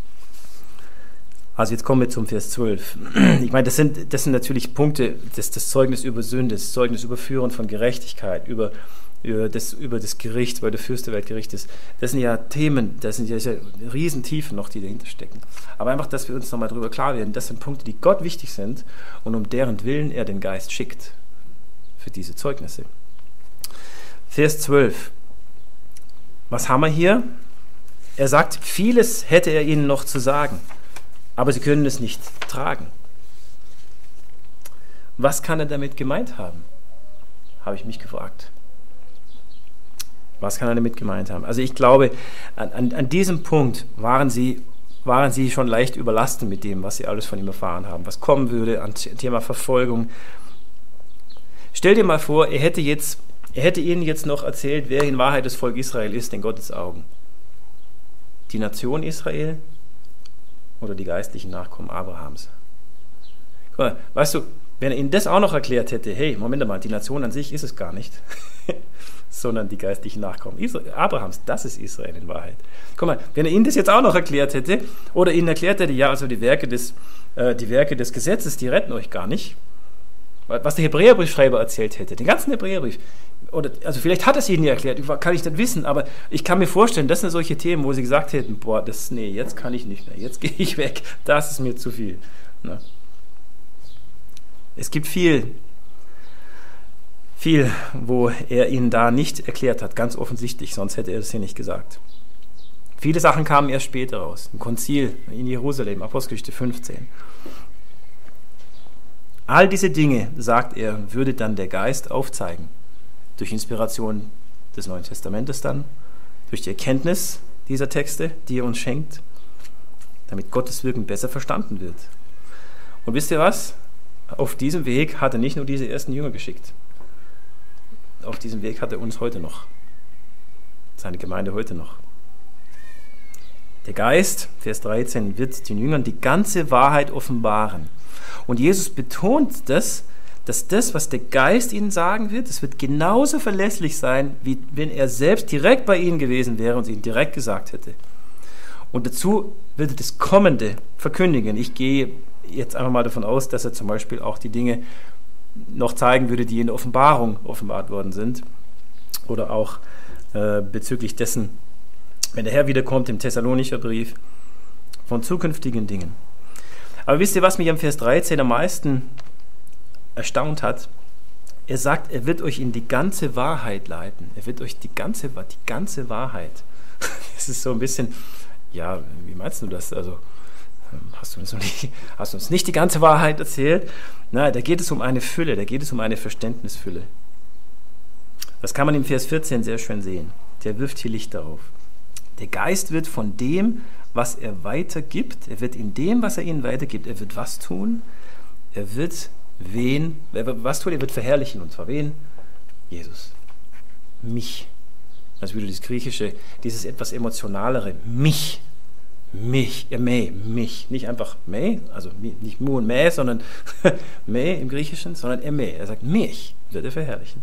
Also jetzt kommen wir zum Vers zwölf. Ich meine, das sind, das sind natürlich Punkte, das, das Zeugnis über Sünde, das Zeugnis über Führen von Gerechtigkeit, über, über, das, über das Gericht, weil der Fürst der Welt Gericht ist. Das sind ja Themen, das sind ja, ja Riesentiefen noch, die dahinter stecken. Aber einfach, dass wir uns nochmal darüber klar werden, das sind Punkte, die Gott wichtig sind und um deren Willen er den Geist schickt für diese Zeugnisse. Vers zwölf. Was haben wir hier? Er sagt, vieles hätte er ihnen noch zu sagen, aber sie können es nicht tragen. Was kann er damit gemeint haben? Habe ich mich gefragt. Was kann er damit gemeint haben? Also ich glaube, an, an, an diesem Punkt waren sie, waren sie schon leicht überlastet mit dem, was sie alles von ihm erfahren haben, was kommen würde an Thema Verfolgung. Stell dir mal vor, er hätte, jetzt, er hätte ihnen jetzt noch erzählt, wer in Wahrheit das Volk Israel ist, in Gottes Augen. Die Nation Israel oder die geistlichen Nachkommen Abrahams. Guck mal, weißt du, wenn er ihnen das auch noch erklärt hätte, hey, Moment mal, die Nation an sich ist es gar nicht, sondern die geistlichen Nachkommen Israel, Abrahams, das ist Israel in Wahrheit. Guck mal, wenn er ihnen das jetzt auch noch erklärt hätte, oder ihnen erklärt hätte, ja, also die Werke des, äh, die Werke des Gesetzes, die retten euch gar nicht, was der Hebräerbriefschreiber erzählt hätte, den ganzen Hebräerbrief, oder, also vielleicht hat er es ihnen nie erklärt, kann ich nicht wissen, aber ich kann mir vorstellen, das sind solche Themen, wo sie gesagt hätten, boah, das, nee, jetzt kann ich nicht mehr, jetzt gehe ich weg, das ist mir zu viel. Ne? Es gibt viel, viel, wo er ihnen da nicht erklärt hat, ganz offensichtlich, sonst hätte er es hier nicht gesagt. Viele Sachen kamen erst später raus, im Konzil in Jerusalem, Apostelgeschichte fünfzehn. All diese Dinge, sagt er, würde dann der Geist aufzeigen. Durch Inspiration des Neuen Testamentes dann, durch die Erkenntnis dieser Texte, die er uns schenkt, damit Gottes Wirken besser verstanden wird. Und wisst ihr was? Auf diesem Weg hat er nicht nur diese ersten Jünger geschickt. Auf diesem Weg hat er uns heute noch. Seine Gemeinde heute noch. Der Geist, Vers dreizehn, wird den Jüngern die ganze Wahrheit offenbaren. Und Jesus betont das, dass das, was der Geist ihnen sagen wird, es wird genauso verlässlich sein, wie wenn er selbst direkt bei ihnen gewesen wäre und es ihnen direkt gesagt hätte. Und dazu wird er das Kommende verkündigen. Ich gehe jetzt einfach mal davon aus, dass er zum Beispiel auch die Dinge noch zeigen würde, die in der Offenbarung offenbart worden sind. Oder auch äh, bezüglich dessen, wenn der Herr wiederkommt im Thessalonicher Brief, von zukünftigen Dingen. Aber wisst ihr, was mich am Vers dreizehn am meisten erstaunt hat? Er sagt, er wird euch in die ganze Wahrheit leiten. Er wird euch die ganze, die ganze Wahrheit. Das ist so ein bisschen, ja, wie meinst du das? Also, hast du uns, noch nicht, hast du uns nicht die ganze Wahrheit erzählt? Nein, da geht es um eine Fülle, da geht es um eine Verständnisfülle. Das kann man im Vers vierzehn sehr schön sehen. Der wirft hier Licht darauf. Der Geist wird von dem, was er weitergibt, er wird in dem, was er ihnen weitergibt, er wird was tun? Er wird wen, was tun? Er wird verherrlichen, und zwar wen? Jesus. Mich. Also wieder das Griechische, dieses etwas emotionalere, mich. Mich, ja, me, mich. Nicht einfach me, also nicht mu und me, sondern me im Griechischen, sondern eme. Er sagt, mich wird er verherrlichen.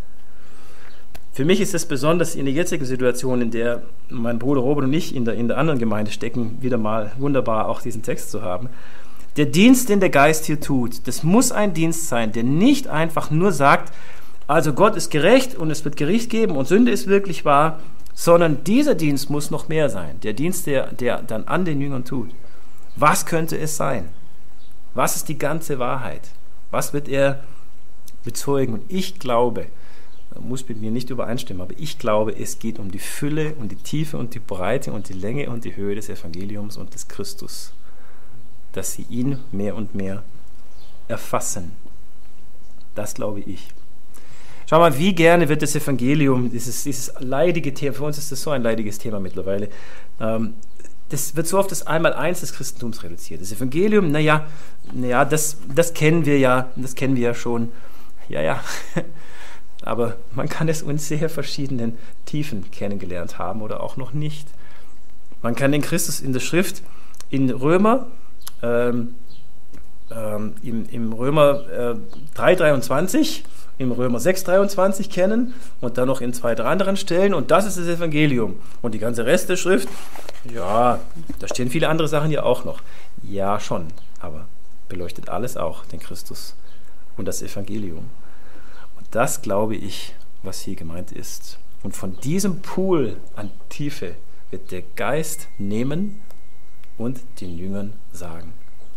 Für mich ist es besonders in der jetzigen Situation, in der mein Bruder Robert und ich in der, in der anderen Gemeinde stecken, wieder mal wunderbar auch diesen Text zu haben. Der Dienst, den der Geist hier tut, das muss ein Dienst sein, der nicht einfach nur sagt, also Gott ist gerecht und es wird Gericht geben und Sünde ist wirklich wahr, sondern dieser Dienst muss noch mehr sein. Der Dienst, der, der dann an den Jüngern tut. Was könnte es sein? Was ist die ganze Wahrheit? Was wird er bezeugen? Und ich glaube, muss mit mir nicht übereinstimmen, aber ich glaube, es geht um die Fülle und die Tiefe und die Breite und die Länge und die Höhe des Evangeliums und des Christus, dass sie ihn mehr und mehr erfassen. Das glaube ich. Schau mal, wie gerne wird das Evangelium, dieses, dieses leidige Thema, für uns ist das so ein leidiges Thema mittlerweile, ähm, das wird so oft das Einmaleins des Christentums reduziert. Das Evangelium, naja, naja das, das kennen wir ja, das kennen wir ja schon, ja, ja, aber man kann es in sehr verschiedenen Tiefen kennengelernt haben oder auch noch nicht. Man kann den Christus in der Schrift in Römer, ähm, ähm, im, im Römer äh, drei dreiundzwanzig, im Römer sechs dreiundzwanzig kennen und dann noch in zwei, drei anderen Stellen, und das ist das Evangelium. Und die ganze Rest der Schrift, ja, da stehen viele andere Sachen ja auch noch. Ja, schon, aber beleuchtet alles auch, den Christus und das Evangelium. Und das glaube ich, was hier gemeint ist. Und von diesem Pool an Tiefe wird der Geist nehmen und den Jüngern sagen.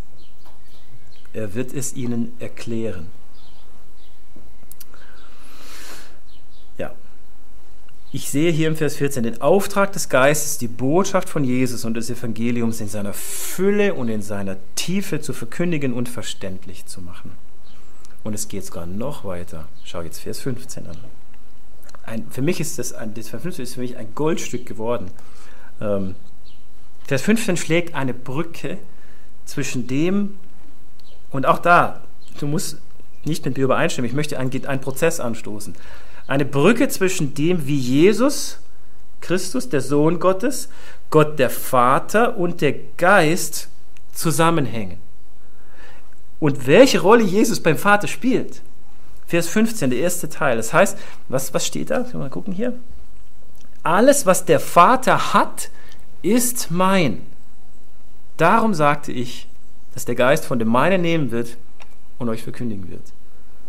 Er wird es ihnen erklären. Ja, ich sehe hier im Vers vierzehn den Auftrag des Geistes, die Botschaft von Jesus und des Evangeliums in seiner Fülle und in seiner Tiefe zu verkündigen und verständlich zu machen. Und es geht sogar noch weiter. Schau jetzt Vers fünfzehn an. Ein, für mich ist das, ein, das Vers fünfzehn ist für mich ein Goldstück geworden. Ähm, Vers fünfzehn schlägt eine Brücke zwischen dem, und auch da, du musst nicht mit mir übereinstimmen, ich möchte einen, einen Prozess anstoßen. Eine Brücke zwischen dem, wie Jesus, Christus, der Sohn Gottes, Gott der Vater und der Geist zusammenhängen. Und welche Rolle Jesus beim Vater spielt. Vers fünfzehn, der erste Teil. Das heißt, was, was steht da? Mal gucken hier. Alles, was der Vater hat, ist mein. Darum sagte ich, dass der Geist von dem Meinen nehmen wird und euch verkündigen wird.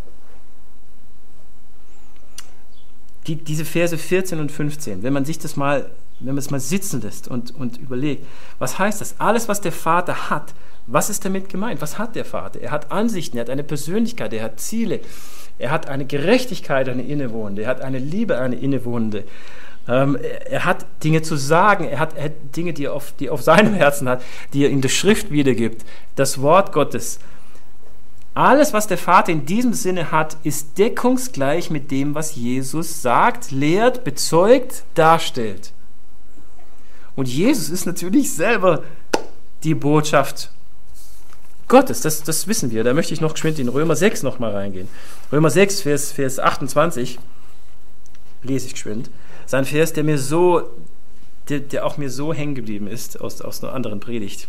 die, diese Verse vierzehn und fünfzehn, wenn man sich das mal, wenn man es mal sitzen lässt und, und überlegt, was heißt das? Alles, was der Vater hat, was ist damit gemeint? Was hat der Vater? Er hat Ansichten, er hat eine Persönlichkeit, er hat Ziele, er hat eine Gerechtigkeit, eine innewohnende, er hat eine Liebe, eine innewohnende. Ähm, er, er hat Dinge zu sagen, er hat, er hat Dinge, die er, auf, die er auf seinem Herzen hat, die er in der Schrift wiedergibt, das Wort Gottes. Alles, was der Vater in diesem Sinne hat, ist deckungsgleich mit dem, was Jesus sagt, lehrt, bezeugt, darstellt. Und Jesus ist natürlich selber die Botschaft Gottes, das, das wissen wir. Da möchte ich noch geschwind in Römer sechs noch mal reingehen. Römer sechs, Vers, Vers achtundzwanzig, lese ich geschwind. Das ist ein Vers, der mir so, der, der auch mir so hängen geblieben ist, aus, aus einer anderen Predigt.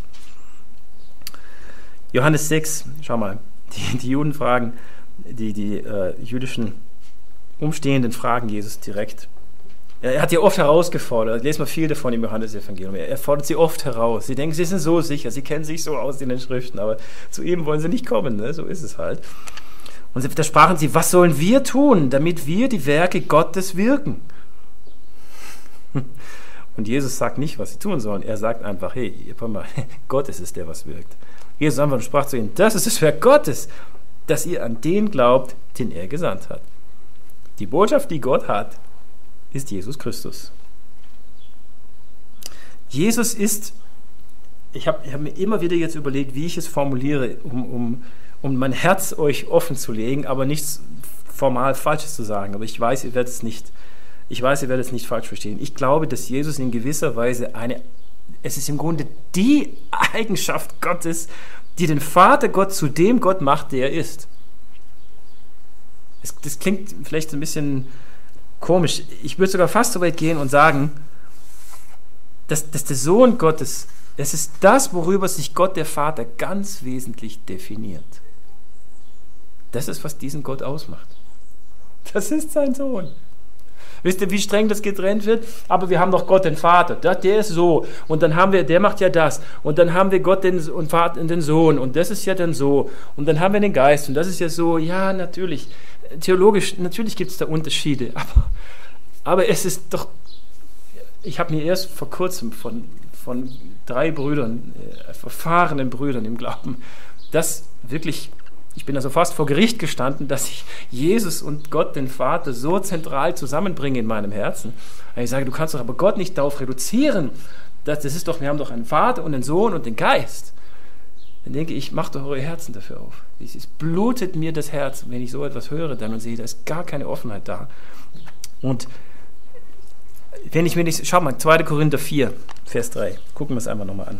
Johannes sechs, schau mal. Die, die Juden fragen, die, die äh, jüdischen Umstehenden fragen Jesus direkt. Er hat sie oft herausgefordert, lesen wir viel davon im Johannesevangelium. Er fordert sie oft heraus. Sie denken, sie sind so sicher, sie kennen sich so aus in den Schriften, aber zu ihm wollen sie nicht kommen, ne? So ist es halt. Und da sprachen sie, was sollen wir tun, damit wir die Werke Gottes wirken? Und Jesus sagt nicht, was sie tun sollen. Er sagt einfach, hey, mal, Gott ist es, der was wirkt. Jesus einfach sprach zu ihnen, das ist das Werk Gottes, dass ihr an den glaubt, den er gesandt hat. Die Botschaft, die Gott hat, ist Jesus Christus. Jesus ist, ich habe hab mir immer wieder jetzt überlegt, wie ich es formuliere, um, um, um mein Herz euch offen zu legen, aber nichts formal Falsches zu sagen. Aber ich weiß, ihr werdet es nicht, ich weiß, ihr werdet es nicht falsch verstehen. Ich glaube, dass Jesus in gewisser Weise eine, es ist im Grunde die Eigenschaft Gottes, die den Vater Gott zu dem Gott macht, der er ist. Es, das klingt vielleicht ein bisschen komisch. Ich würde sogar fast so weit gehen und sagen, dass, dass der Sohn Gottes, es ist das, worüber sich Gott, der Vater, ganz wesentlich definiert. Das ist, was diesen Gott ausmacht. Das ist sein Sohn. Wisst ihr, wie streng das getrennt wird? Aber wir haben doch Gott, den Vater. Der ist so. Und dann haben wir, der macht ja das. Und dann haben wir Gott, den, und Vater, den Sohn. Und das ist ja dann so. Und dann haben wir den Geist. Und das ist ja so. Ja, natürlich. Theologisch, natürlich gibt es da Unterschiede. Aber, aber es ist doch, ich habe mir erst vor kurzem von, von drei Brüdern, äh, erfahrenen Brüdern im Glauben, das wirklich, ich bin also fast vor Gericht gestanden, dass ich Jesus und Gott, den Vater, so zentral zusammenbringe in meinem Herzen. Und ich sage, du kannst doch aber Gott nicht darauf reduzieren. Das, das ist doch, wir haben doch einen Vater und einen Sohn und den Geist. Dann denke ich, macht doch eure Herzen dafür auf. Es blutet mir das Herz, wenn ich so etwas höre dann und sehe, da ist gar keine Offenheit da. Und wenn ich mir nicht, schau mal, zweiter Korinther vier, Vers drei, gucken wir es einfach nochmal an.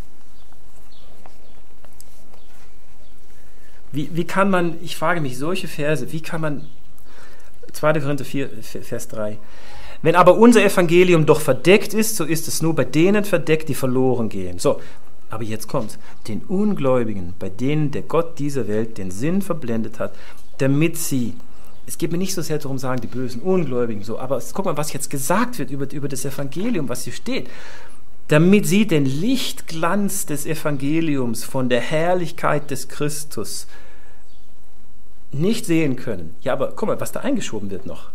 Wie, wie kann man, ich frage mich, solche Verse, wie kann man, zweiter Korinther vier, Vers drei, wenn aber unser Evangelium doch verdeckt ist, so ist es nur bei denen verdeckt, die verloren gehen. So, aber jetzt kommt's, den Ungläubigen, bei denen der Gott dieser Welt den Sinn verblendet hat, damit sie, es geht mir nicht so sehr darum, sagen die bösen Ungläubigen so, aber guck mal, was jetzt gesagt wird über, über das Evangelium, was hier steht, damit sie den Lichtglanz des Evangeliums von der Herrlichkeit des Christus nicht sehen können. Ja, aber guck mal, was da eingeschoben wird noch.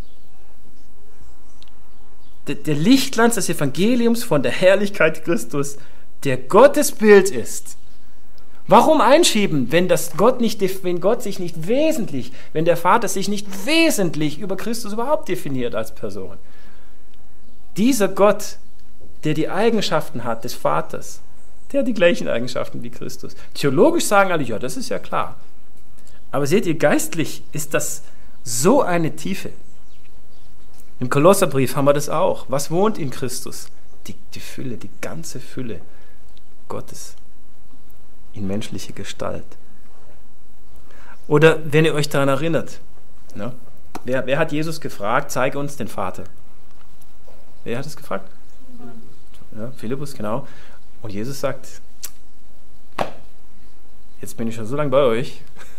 Der, der Lichtglanz des Evangeliums von der Herrlichkeit Christus, der Gottes Bild ist. Warum einschieben, wenn, das Gott nicht, wenn Gott sich nicht wesentlich, wenn der Vater sich nicht wesentlich über Christus überhaupt definiert als Person? Dieser Gott, der die Eigenschaften hat des Vaters, der hat die gleichen Eigenschaften wie Christus. Theologisch sagen alle, ja, das ist ja klar. Aber seht ihr, geistlich ist das so eine Tiefe. Im Kolosserbrief haben wir das auch. Was wohnt in Christus? Die, die Fülle, die ganze Fülle Gottes in menschlicher Gestalt. Oder wenn ihr euch daran erinnert, ne? wer, wer hat Jesus gefragt, zeige uns den Vater? Wer hat es gefragt? Ja, Philippus, genau. Und Jesus sagt, jetzt bin ich schon so lange bei euch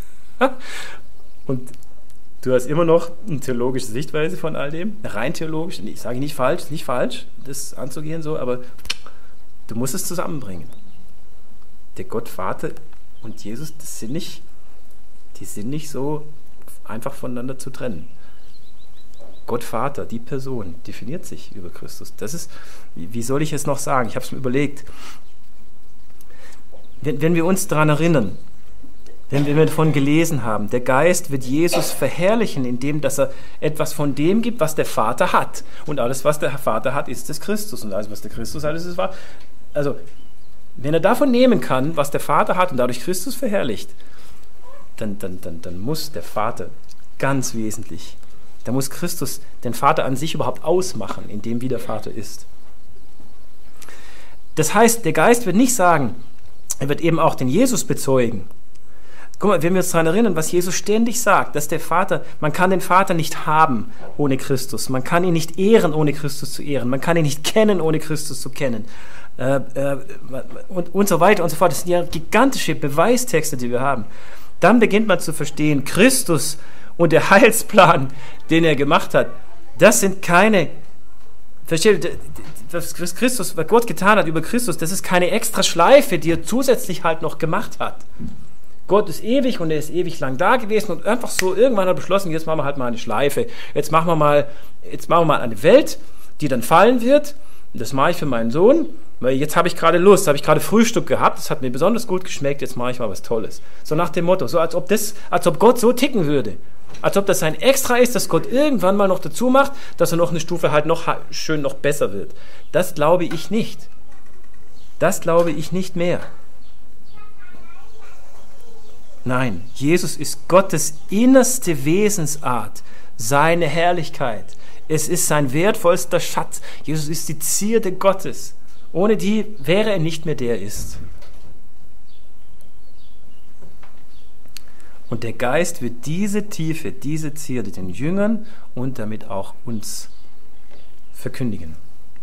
und du hast immer noch eine theologische Sichtweise von all dem, eine rein theologisch, ich sage nicht falsch, nicht falsch, das anzugehen so, aber du musst es zusammenbringen. Der Gott Vater und Jesus, das sind nicht, die sind nicht so einfach voneinander zu trennen. Gott Vater, die Person, definiert sich über Christus. Das ist, wie soll ich es noch sagen? Ich habe es mir überlegt. Wenn, wenn wir uns daran erinnern, wenn wir davon gelesen haben, der Geist wird Jesus verherrlichen, indem dass er etwas von dem gibt, was der Vater hat. Und alles, was der Vater hat, ist des Christus. Und alles, was der Christus hat, ist es wahr. Also, wenn er davon nehmen kann, was der Vater hat und dadurch Christus verherrlicht, dann, dann, dann, dann muss der Vater ganz wesentlich, da muss Christus den Vater an sich überhaupt ausmachen, in dem wie der Vater ist. Das heißt, der Geist wird nicht sagen, er wird eben auch den Jesus bezeugen. Guck mal, wenn wir uns daran erinnern, was Jesus ständig sagt, dass der Vater, man kann den Vater nicht haben ohne Christus, man kann ihn nicht ehren, ohne Christus zu ehren, man kann ihn nicht kennen, ohne Christus zu kennen, äh, äh, und, und so weiter und so fort. Das sind ja gigantische Beweistexte, die wir haben. Dann beginnt man zu verstehen, Christus und der Heilsplan, den er gemacht hat, das sind keine, versteht ihr, was Christus, was Gott getan hat über Christus, das ist keine extra Schleife, die er zusätzlich halt noch gemacht hat. Gott ist ewig und er ist ewig lang da gewesen und einfach so, irgendwann hat er beschlossen, jetzt machen wir halt mal eine Schleife. Jetzt machen wir mal, jetzt machen wir mal eine Welt, die dann fallen wird. Und das mache ich für meinen Sohn, weil jetzt habe ich gerade Lust, habe ich gerade Frühstück gehabt, das hat mir besonders gut geschmeckt, jetzt mache ich mal was Tolles. So nach dem Motto, so als ob das, als ob Gott so ticken würde. Als ob das ein Extra ist, dass Gott irgendwann mal noch dazu macht, dass er noch eine Stufe halt noch schön noch besser wird. Das glaube ich nicht. Das glaube ich nicht mehr. Nein, Jesus ist Gottes innerste Wesensart, seine Herrlichkeit. Es ist sein wertvollster Schatz. Jesus ist die Zierde Gottes. Ohne die wäre er nicht mehr der ist. Und der Geist wird diese Tiefe, diese Zierde den Jüngern und damit auch uns verkündigen.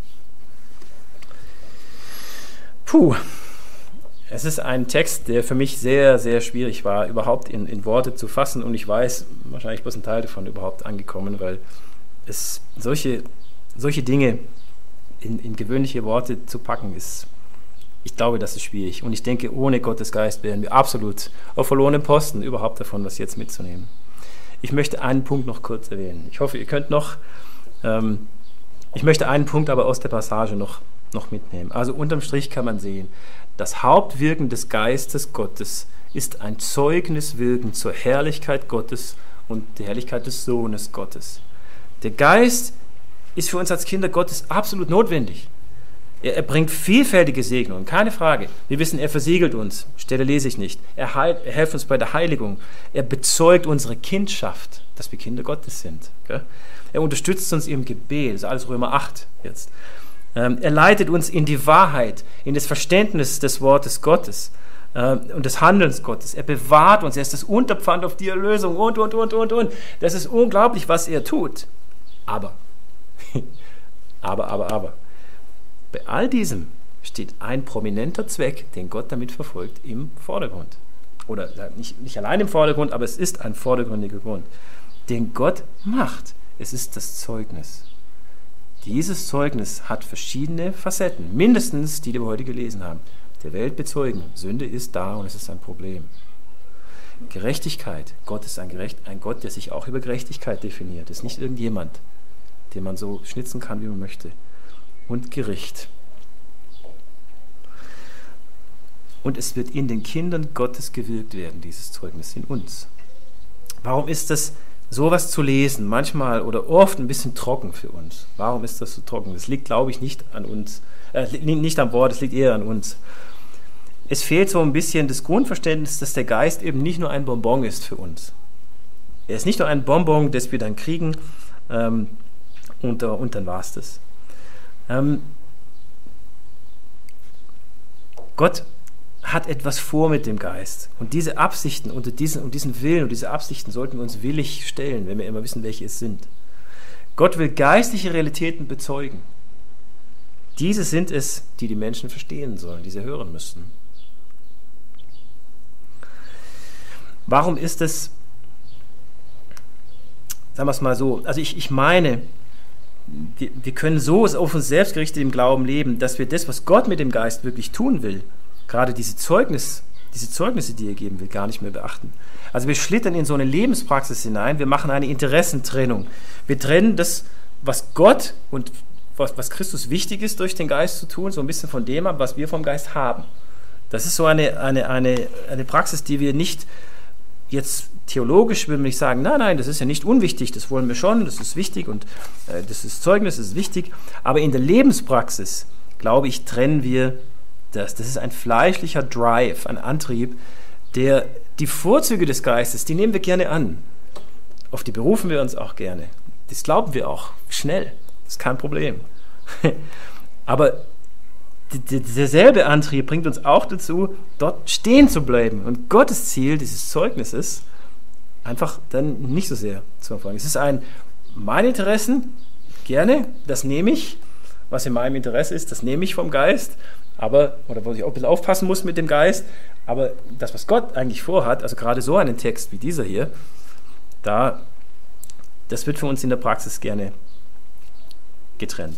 Puh. Es ist ein Text, der für mich sehr, sehr schwierig war, überhaupt in, in Worte zu fassen. Und ich weiß, wahrscheinlich bloß ein Teil davon überhaupt angekommen, weil es solche, solche Dinge in, in gewöhnliche Worte zu packen ist, ich glaube, das ist schwierig. Und ich denke, ohne Gottes Geist wären wir absolut auf verlorenem Posten, überhaupt davon was jetzt mitzunehmen. Ich möchte einen Punkt noch kurz erwähnen. Ich hoffe, ihr könnt noch, ähm, ich möchte einen Punkt aber aus der Passage noch, noch mitnehmen. Also unterm Strich kann man sehen, das Hauptwirken des Geistes Gottes ist ein Zeugniswirken zur Herrlichkeit Gottes und der Herrlichkeit des Sohnes Gottes. Der Geist ist für uns als Kinder Gottes absolut notwendig. Er, er bringt vielfältige Segnungen, keine Frage. Wir wissen, er versiegelt uns, Stelle lese ich nicht. Er, heil, er hilft uns bei der Heiligung. Er bezeugt unsere Kindschaft, dass wir Kinder Gottes sind. Gell? Er unterstützt uns im Gebet, das ist alles Römer acht jetzt. Er leitet uns in die Wahrheit, in das Verständnis des Wortes Gottes äh, und des Handelns Gottes. Er bewahrt uns, er ist das Unterpfand auf die Erlösung und, und, und, und, und. Das ist unglaublich, was er tut. Aber, aber, aber, aber, bei all diesem steht ein prominenter Zweck, den Gott damit verfolgt, im Vordergrund. Oder nicht, nicht allein im Vordergrund, aber es ist ein vordergründiger Grund, den Gott macht. Es ist das Zeugnis. Dieses Zeugnis hat verschiedene Facetten, mindestens die, die wir heute gelesen haben. Der Welt bezeugen, Sünde ist da und es ist ein Problem. Gerechtigkeit, Gott ist ein, Gerecht, ein Gott, der sich auch über Gerechtigkeit definiert. Das ist nicht irgendjemand, den man so schnitzen kann, wie man möchte. Und Gericht. Und es wird in den Kindern Gottes gewirkt werden, dieses Zeugnis in uns. Warum ist das sowas zu lesen, manchmal oder oft ein bisschen trocken für uns? Warum ist das so trocken? Das liegt, glaube ich, nicht an uns, äh, nicht am Wort, es liegt eher an uns. Es fehlt so ein bisschen das Grundverständnis, dass der Geist eben nicht nur ein Bonbon ist für uns. Er ist nicht nur ein Bonbon, das wir dann kriegen ähm, und, und dann war es das. Ähm, Gott hat etwas vor mit dem Geist. Und diese Absichten und diesen, und diesen Willen und diese Absichten sollten wir uns willig stellen, wenn wir immer wissen, welche es sind. Gott will geistliche Realitäten bezeugen. Diese sind es, die die Menschen verstehen sollen, die sie hören müssen. Warum ist es, sagen wir es mal so, also ich, ich meine, wir, wir können so auf uns selbst gerichtet im Glauben leben, dass wir das, was Gott mit dem Geist wirklich tun will, gerade diese Zeugnis, diese Zeugnisse, die er geben will, gar nicht mehr beachten. Also wir schlittern in so eine Lebenspraxis hinein, wir machen eine Interessentrennung. Wir trennen das, was Gott und was, was Christus wichtig ist, durch den Geist zu tun, so ein bisschen von dem ab, was wir vom Geist haben. Das ist so eine, eine, eine, eine Praxis, die wir nicht jetzt theologisch, will man nicht sagen, nein, nein, das ist ja nicht unwichtig, das wollen wir schon, das ist wichtig und äh, das ist Zeugnis, das ist wichtig, aber in der Lebenspraxis, glaube ich, trennen wir das. Das ist ein fleischlicher Drive, ein Antrieb, der die Vorzüge des Geistes, die nehmen wir gerne an. Auf die berufen wir uns auch gerne. Das glauben wir auch schnell, das ist kein Problem. Aber derselbe Antrieb bringt uns auch dazu, dort stehen zu bleiben und Gottes Ziel dieses Zeugnisses einfach dann nicht so sehr zu verfolgen. Es ist ein, meine Interessen, gerne, das nehme ich, was in meinem Interesse ist, das nehme ich vom Geist, aber, oder wo ich auch ein bisschen aufpassen muss mit dem Geist, aber das, was Gott eigentlich vorhat, also gerade so einen Text wie dieser hier, da, das wird für uns in der Praxis gerne getrennt.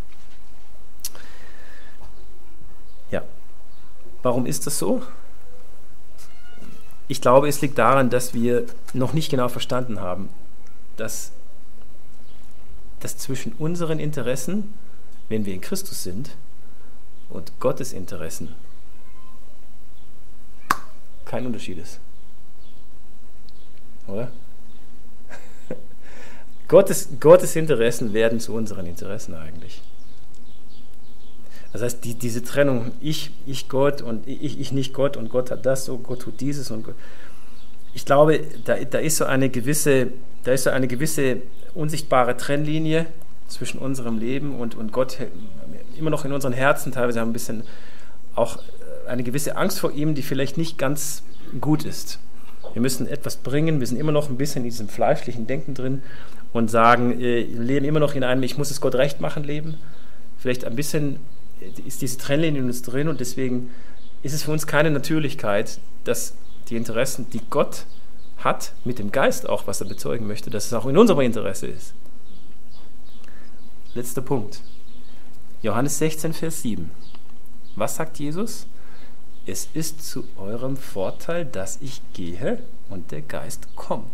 Ja, warum ist das so? Ich glaube, es liegt daran, dass wir noch nicht genau verstanden haben, dass, dass zwischen unseren Interessen, wenn wir in Christus sind, und Gottes Interessen kein Unterschied ist. Oder? Gottes, Gottes Interessen werden zu unseren Interessen eigentlich. Das heißt, die, diese Trennung, ich, ich Gott und ich, ich nicht Gott und Gott hat das, so Gott tut dieses und Gott. Ich glaube, da, da ist so eine gewisse, da ist so eine gewisse unsichtbare Trennlinie zwischen unserem Leben und, und Gott, immer noch in unseren Herzen, teilweise haben wir ein bisschen auch eine gewisse Angst vor ihm, die vielleicht nicht ganz gut ist. Wir müssen etwas bringen, wir sind immer noch ein bisschen in diesem fleischlichen Denken drin und sagen, wir leben immer noch in einem, ich muss es Gott recht machen Leben. Vielleicht ein bisschen ist diese Trennlinie in uns drin und deswegen ist es für uns keine Natürlichkeit, dass die Interessen, die Gott hat, mit dem Geist auch, was er bezeugen möchte, dass es auch in unserem Interesse ist. Letzter Punkt. Johannes sechzehn, Vers sieben. Was sagt Jesus? Es ist zu eurem Vorteil, dass ich gehe und der Geist kommt.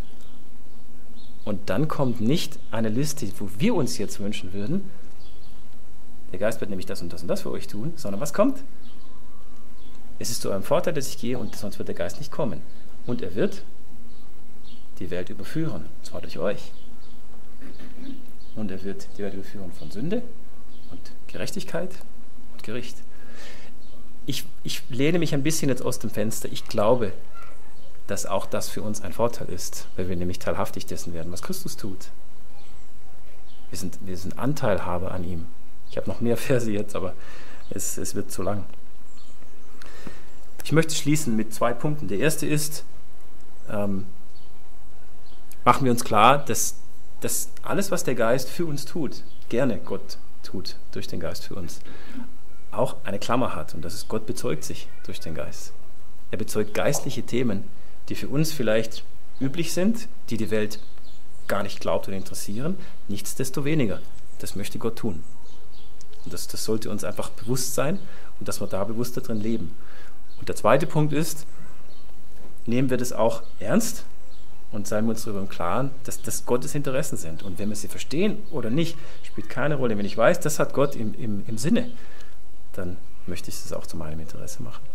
Und dann kommt nicht eine Liste, wo wir uns jetzt wünschen würden, der Geist wird nämlich das und das und das für euch tun, sondern was kommt? Es ist zu eurem Vorteil, dass ich gehe und sonst wird der Geist nicht kommen. Und er wird die Welt überführen, und zwar durch euch. Und er wird die Welt überführen von Sünde und Gerechtigkeit und Gericht. Ich, ich lehne mich ein bisschen jetzt aus dem Fenster. Ich glaube, dass auch das für uns ein Vorteil ist, weil wir nämlich teilhaftig dessen werden, was Christus tut. Wir sind, wir sind Anteilhaber an ihm. Ich habe noch mehr Verse jetzt, aber es, es wird zu lang. Ich möchte schließen mit zwei Punkten. Der erste ist, ähm, machen wir uns klar, dass, dass alles, was der Geist für uns tut, gerne Gott tut durch den Geist für uns, auch eine Klammer hat. Und das ist, Gott bezeugt sich durch den Geist. Er bezeugt geistliche Themen, die für uns vielleicht üblich sind, die die Welt gar nicht glaubt oder interessieren. Nichtsdestoweniger, das möchte Gott tun. Und das, das sollte uns einfach bewusst sein und dass wir da bewusster drin leben. Und der zweite Punkt ist, nehmen wir das auch ernst und seien wir uns darüber im Klaren, dass das Gottes Interessen sind. Und wenn wir sie verstehen oder nicht, spielt keine Rolle. Wenn ich weiß, das hat Gott im, im, im Sinne, dann möchte ich es auch zu meinem Interesse machen.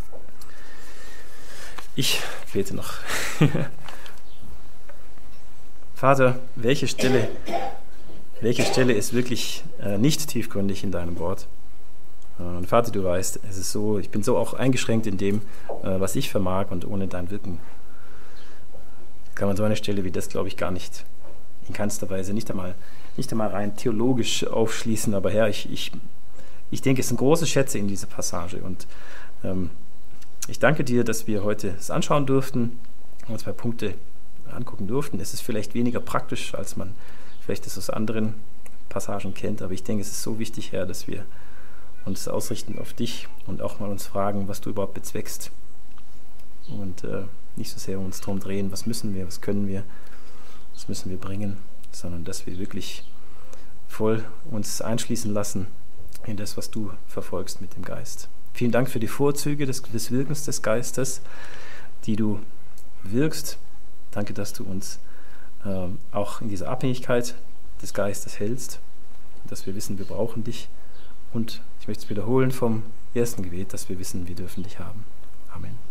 Ich bete noch. Vater, welche Stelle, welche Stelle ist wirklich äh, nicht tiefgründig in deinem Wort? Äh, und Vater, du weißt, es ist so, ich bin so auch eingeschränkt in dem, äh, was ich vermag, und ohne dein Wirken kann man so eine Stelle wie das, glaube ich, gar nicht in keinster Weise, nicht einmal, nicht einmal rein theologisch aufschließen. Aber Herr, ich, ich, ich denke, es sind große Schätze in dieser Passage. Und ähm, ich danke dir, dass wir heute es anschauen durften und zwei Punkte angucken durften. Es ist vielleicht weniger praktisch, als man vielleicht das aus anderen Passagen kennt, aber ich denke, es ist so wichtig, Herr, dass wir uns ausrichten auf dich und auch mal uns fragen, was du überhaupt bezweckst. Und äh, nicht so sehr uns drum drehen, was müssen wir, was können wir, was müssen wir bringen, sondern dass wir wirklich voll uns einschließen lassen in das, was du verfolgst mit dem Geist. Vielen Dank für die Vorzüge des, des Wirkens des Geistes, die du wirkst. Danke, dass du uns ähm, auch in dieser Abhängigkeit des Geistes hältst, dass wir wissen, wir brauchen dich. Und ich möchte es wiederholen vom ersten Gebet, dass wir wissen, wir dürfen dich haben. Amen.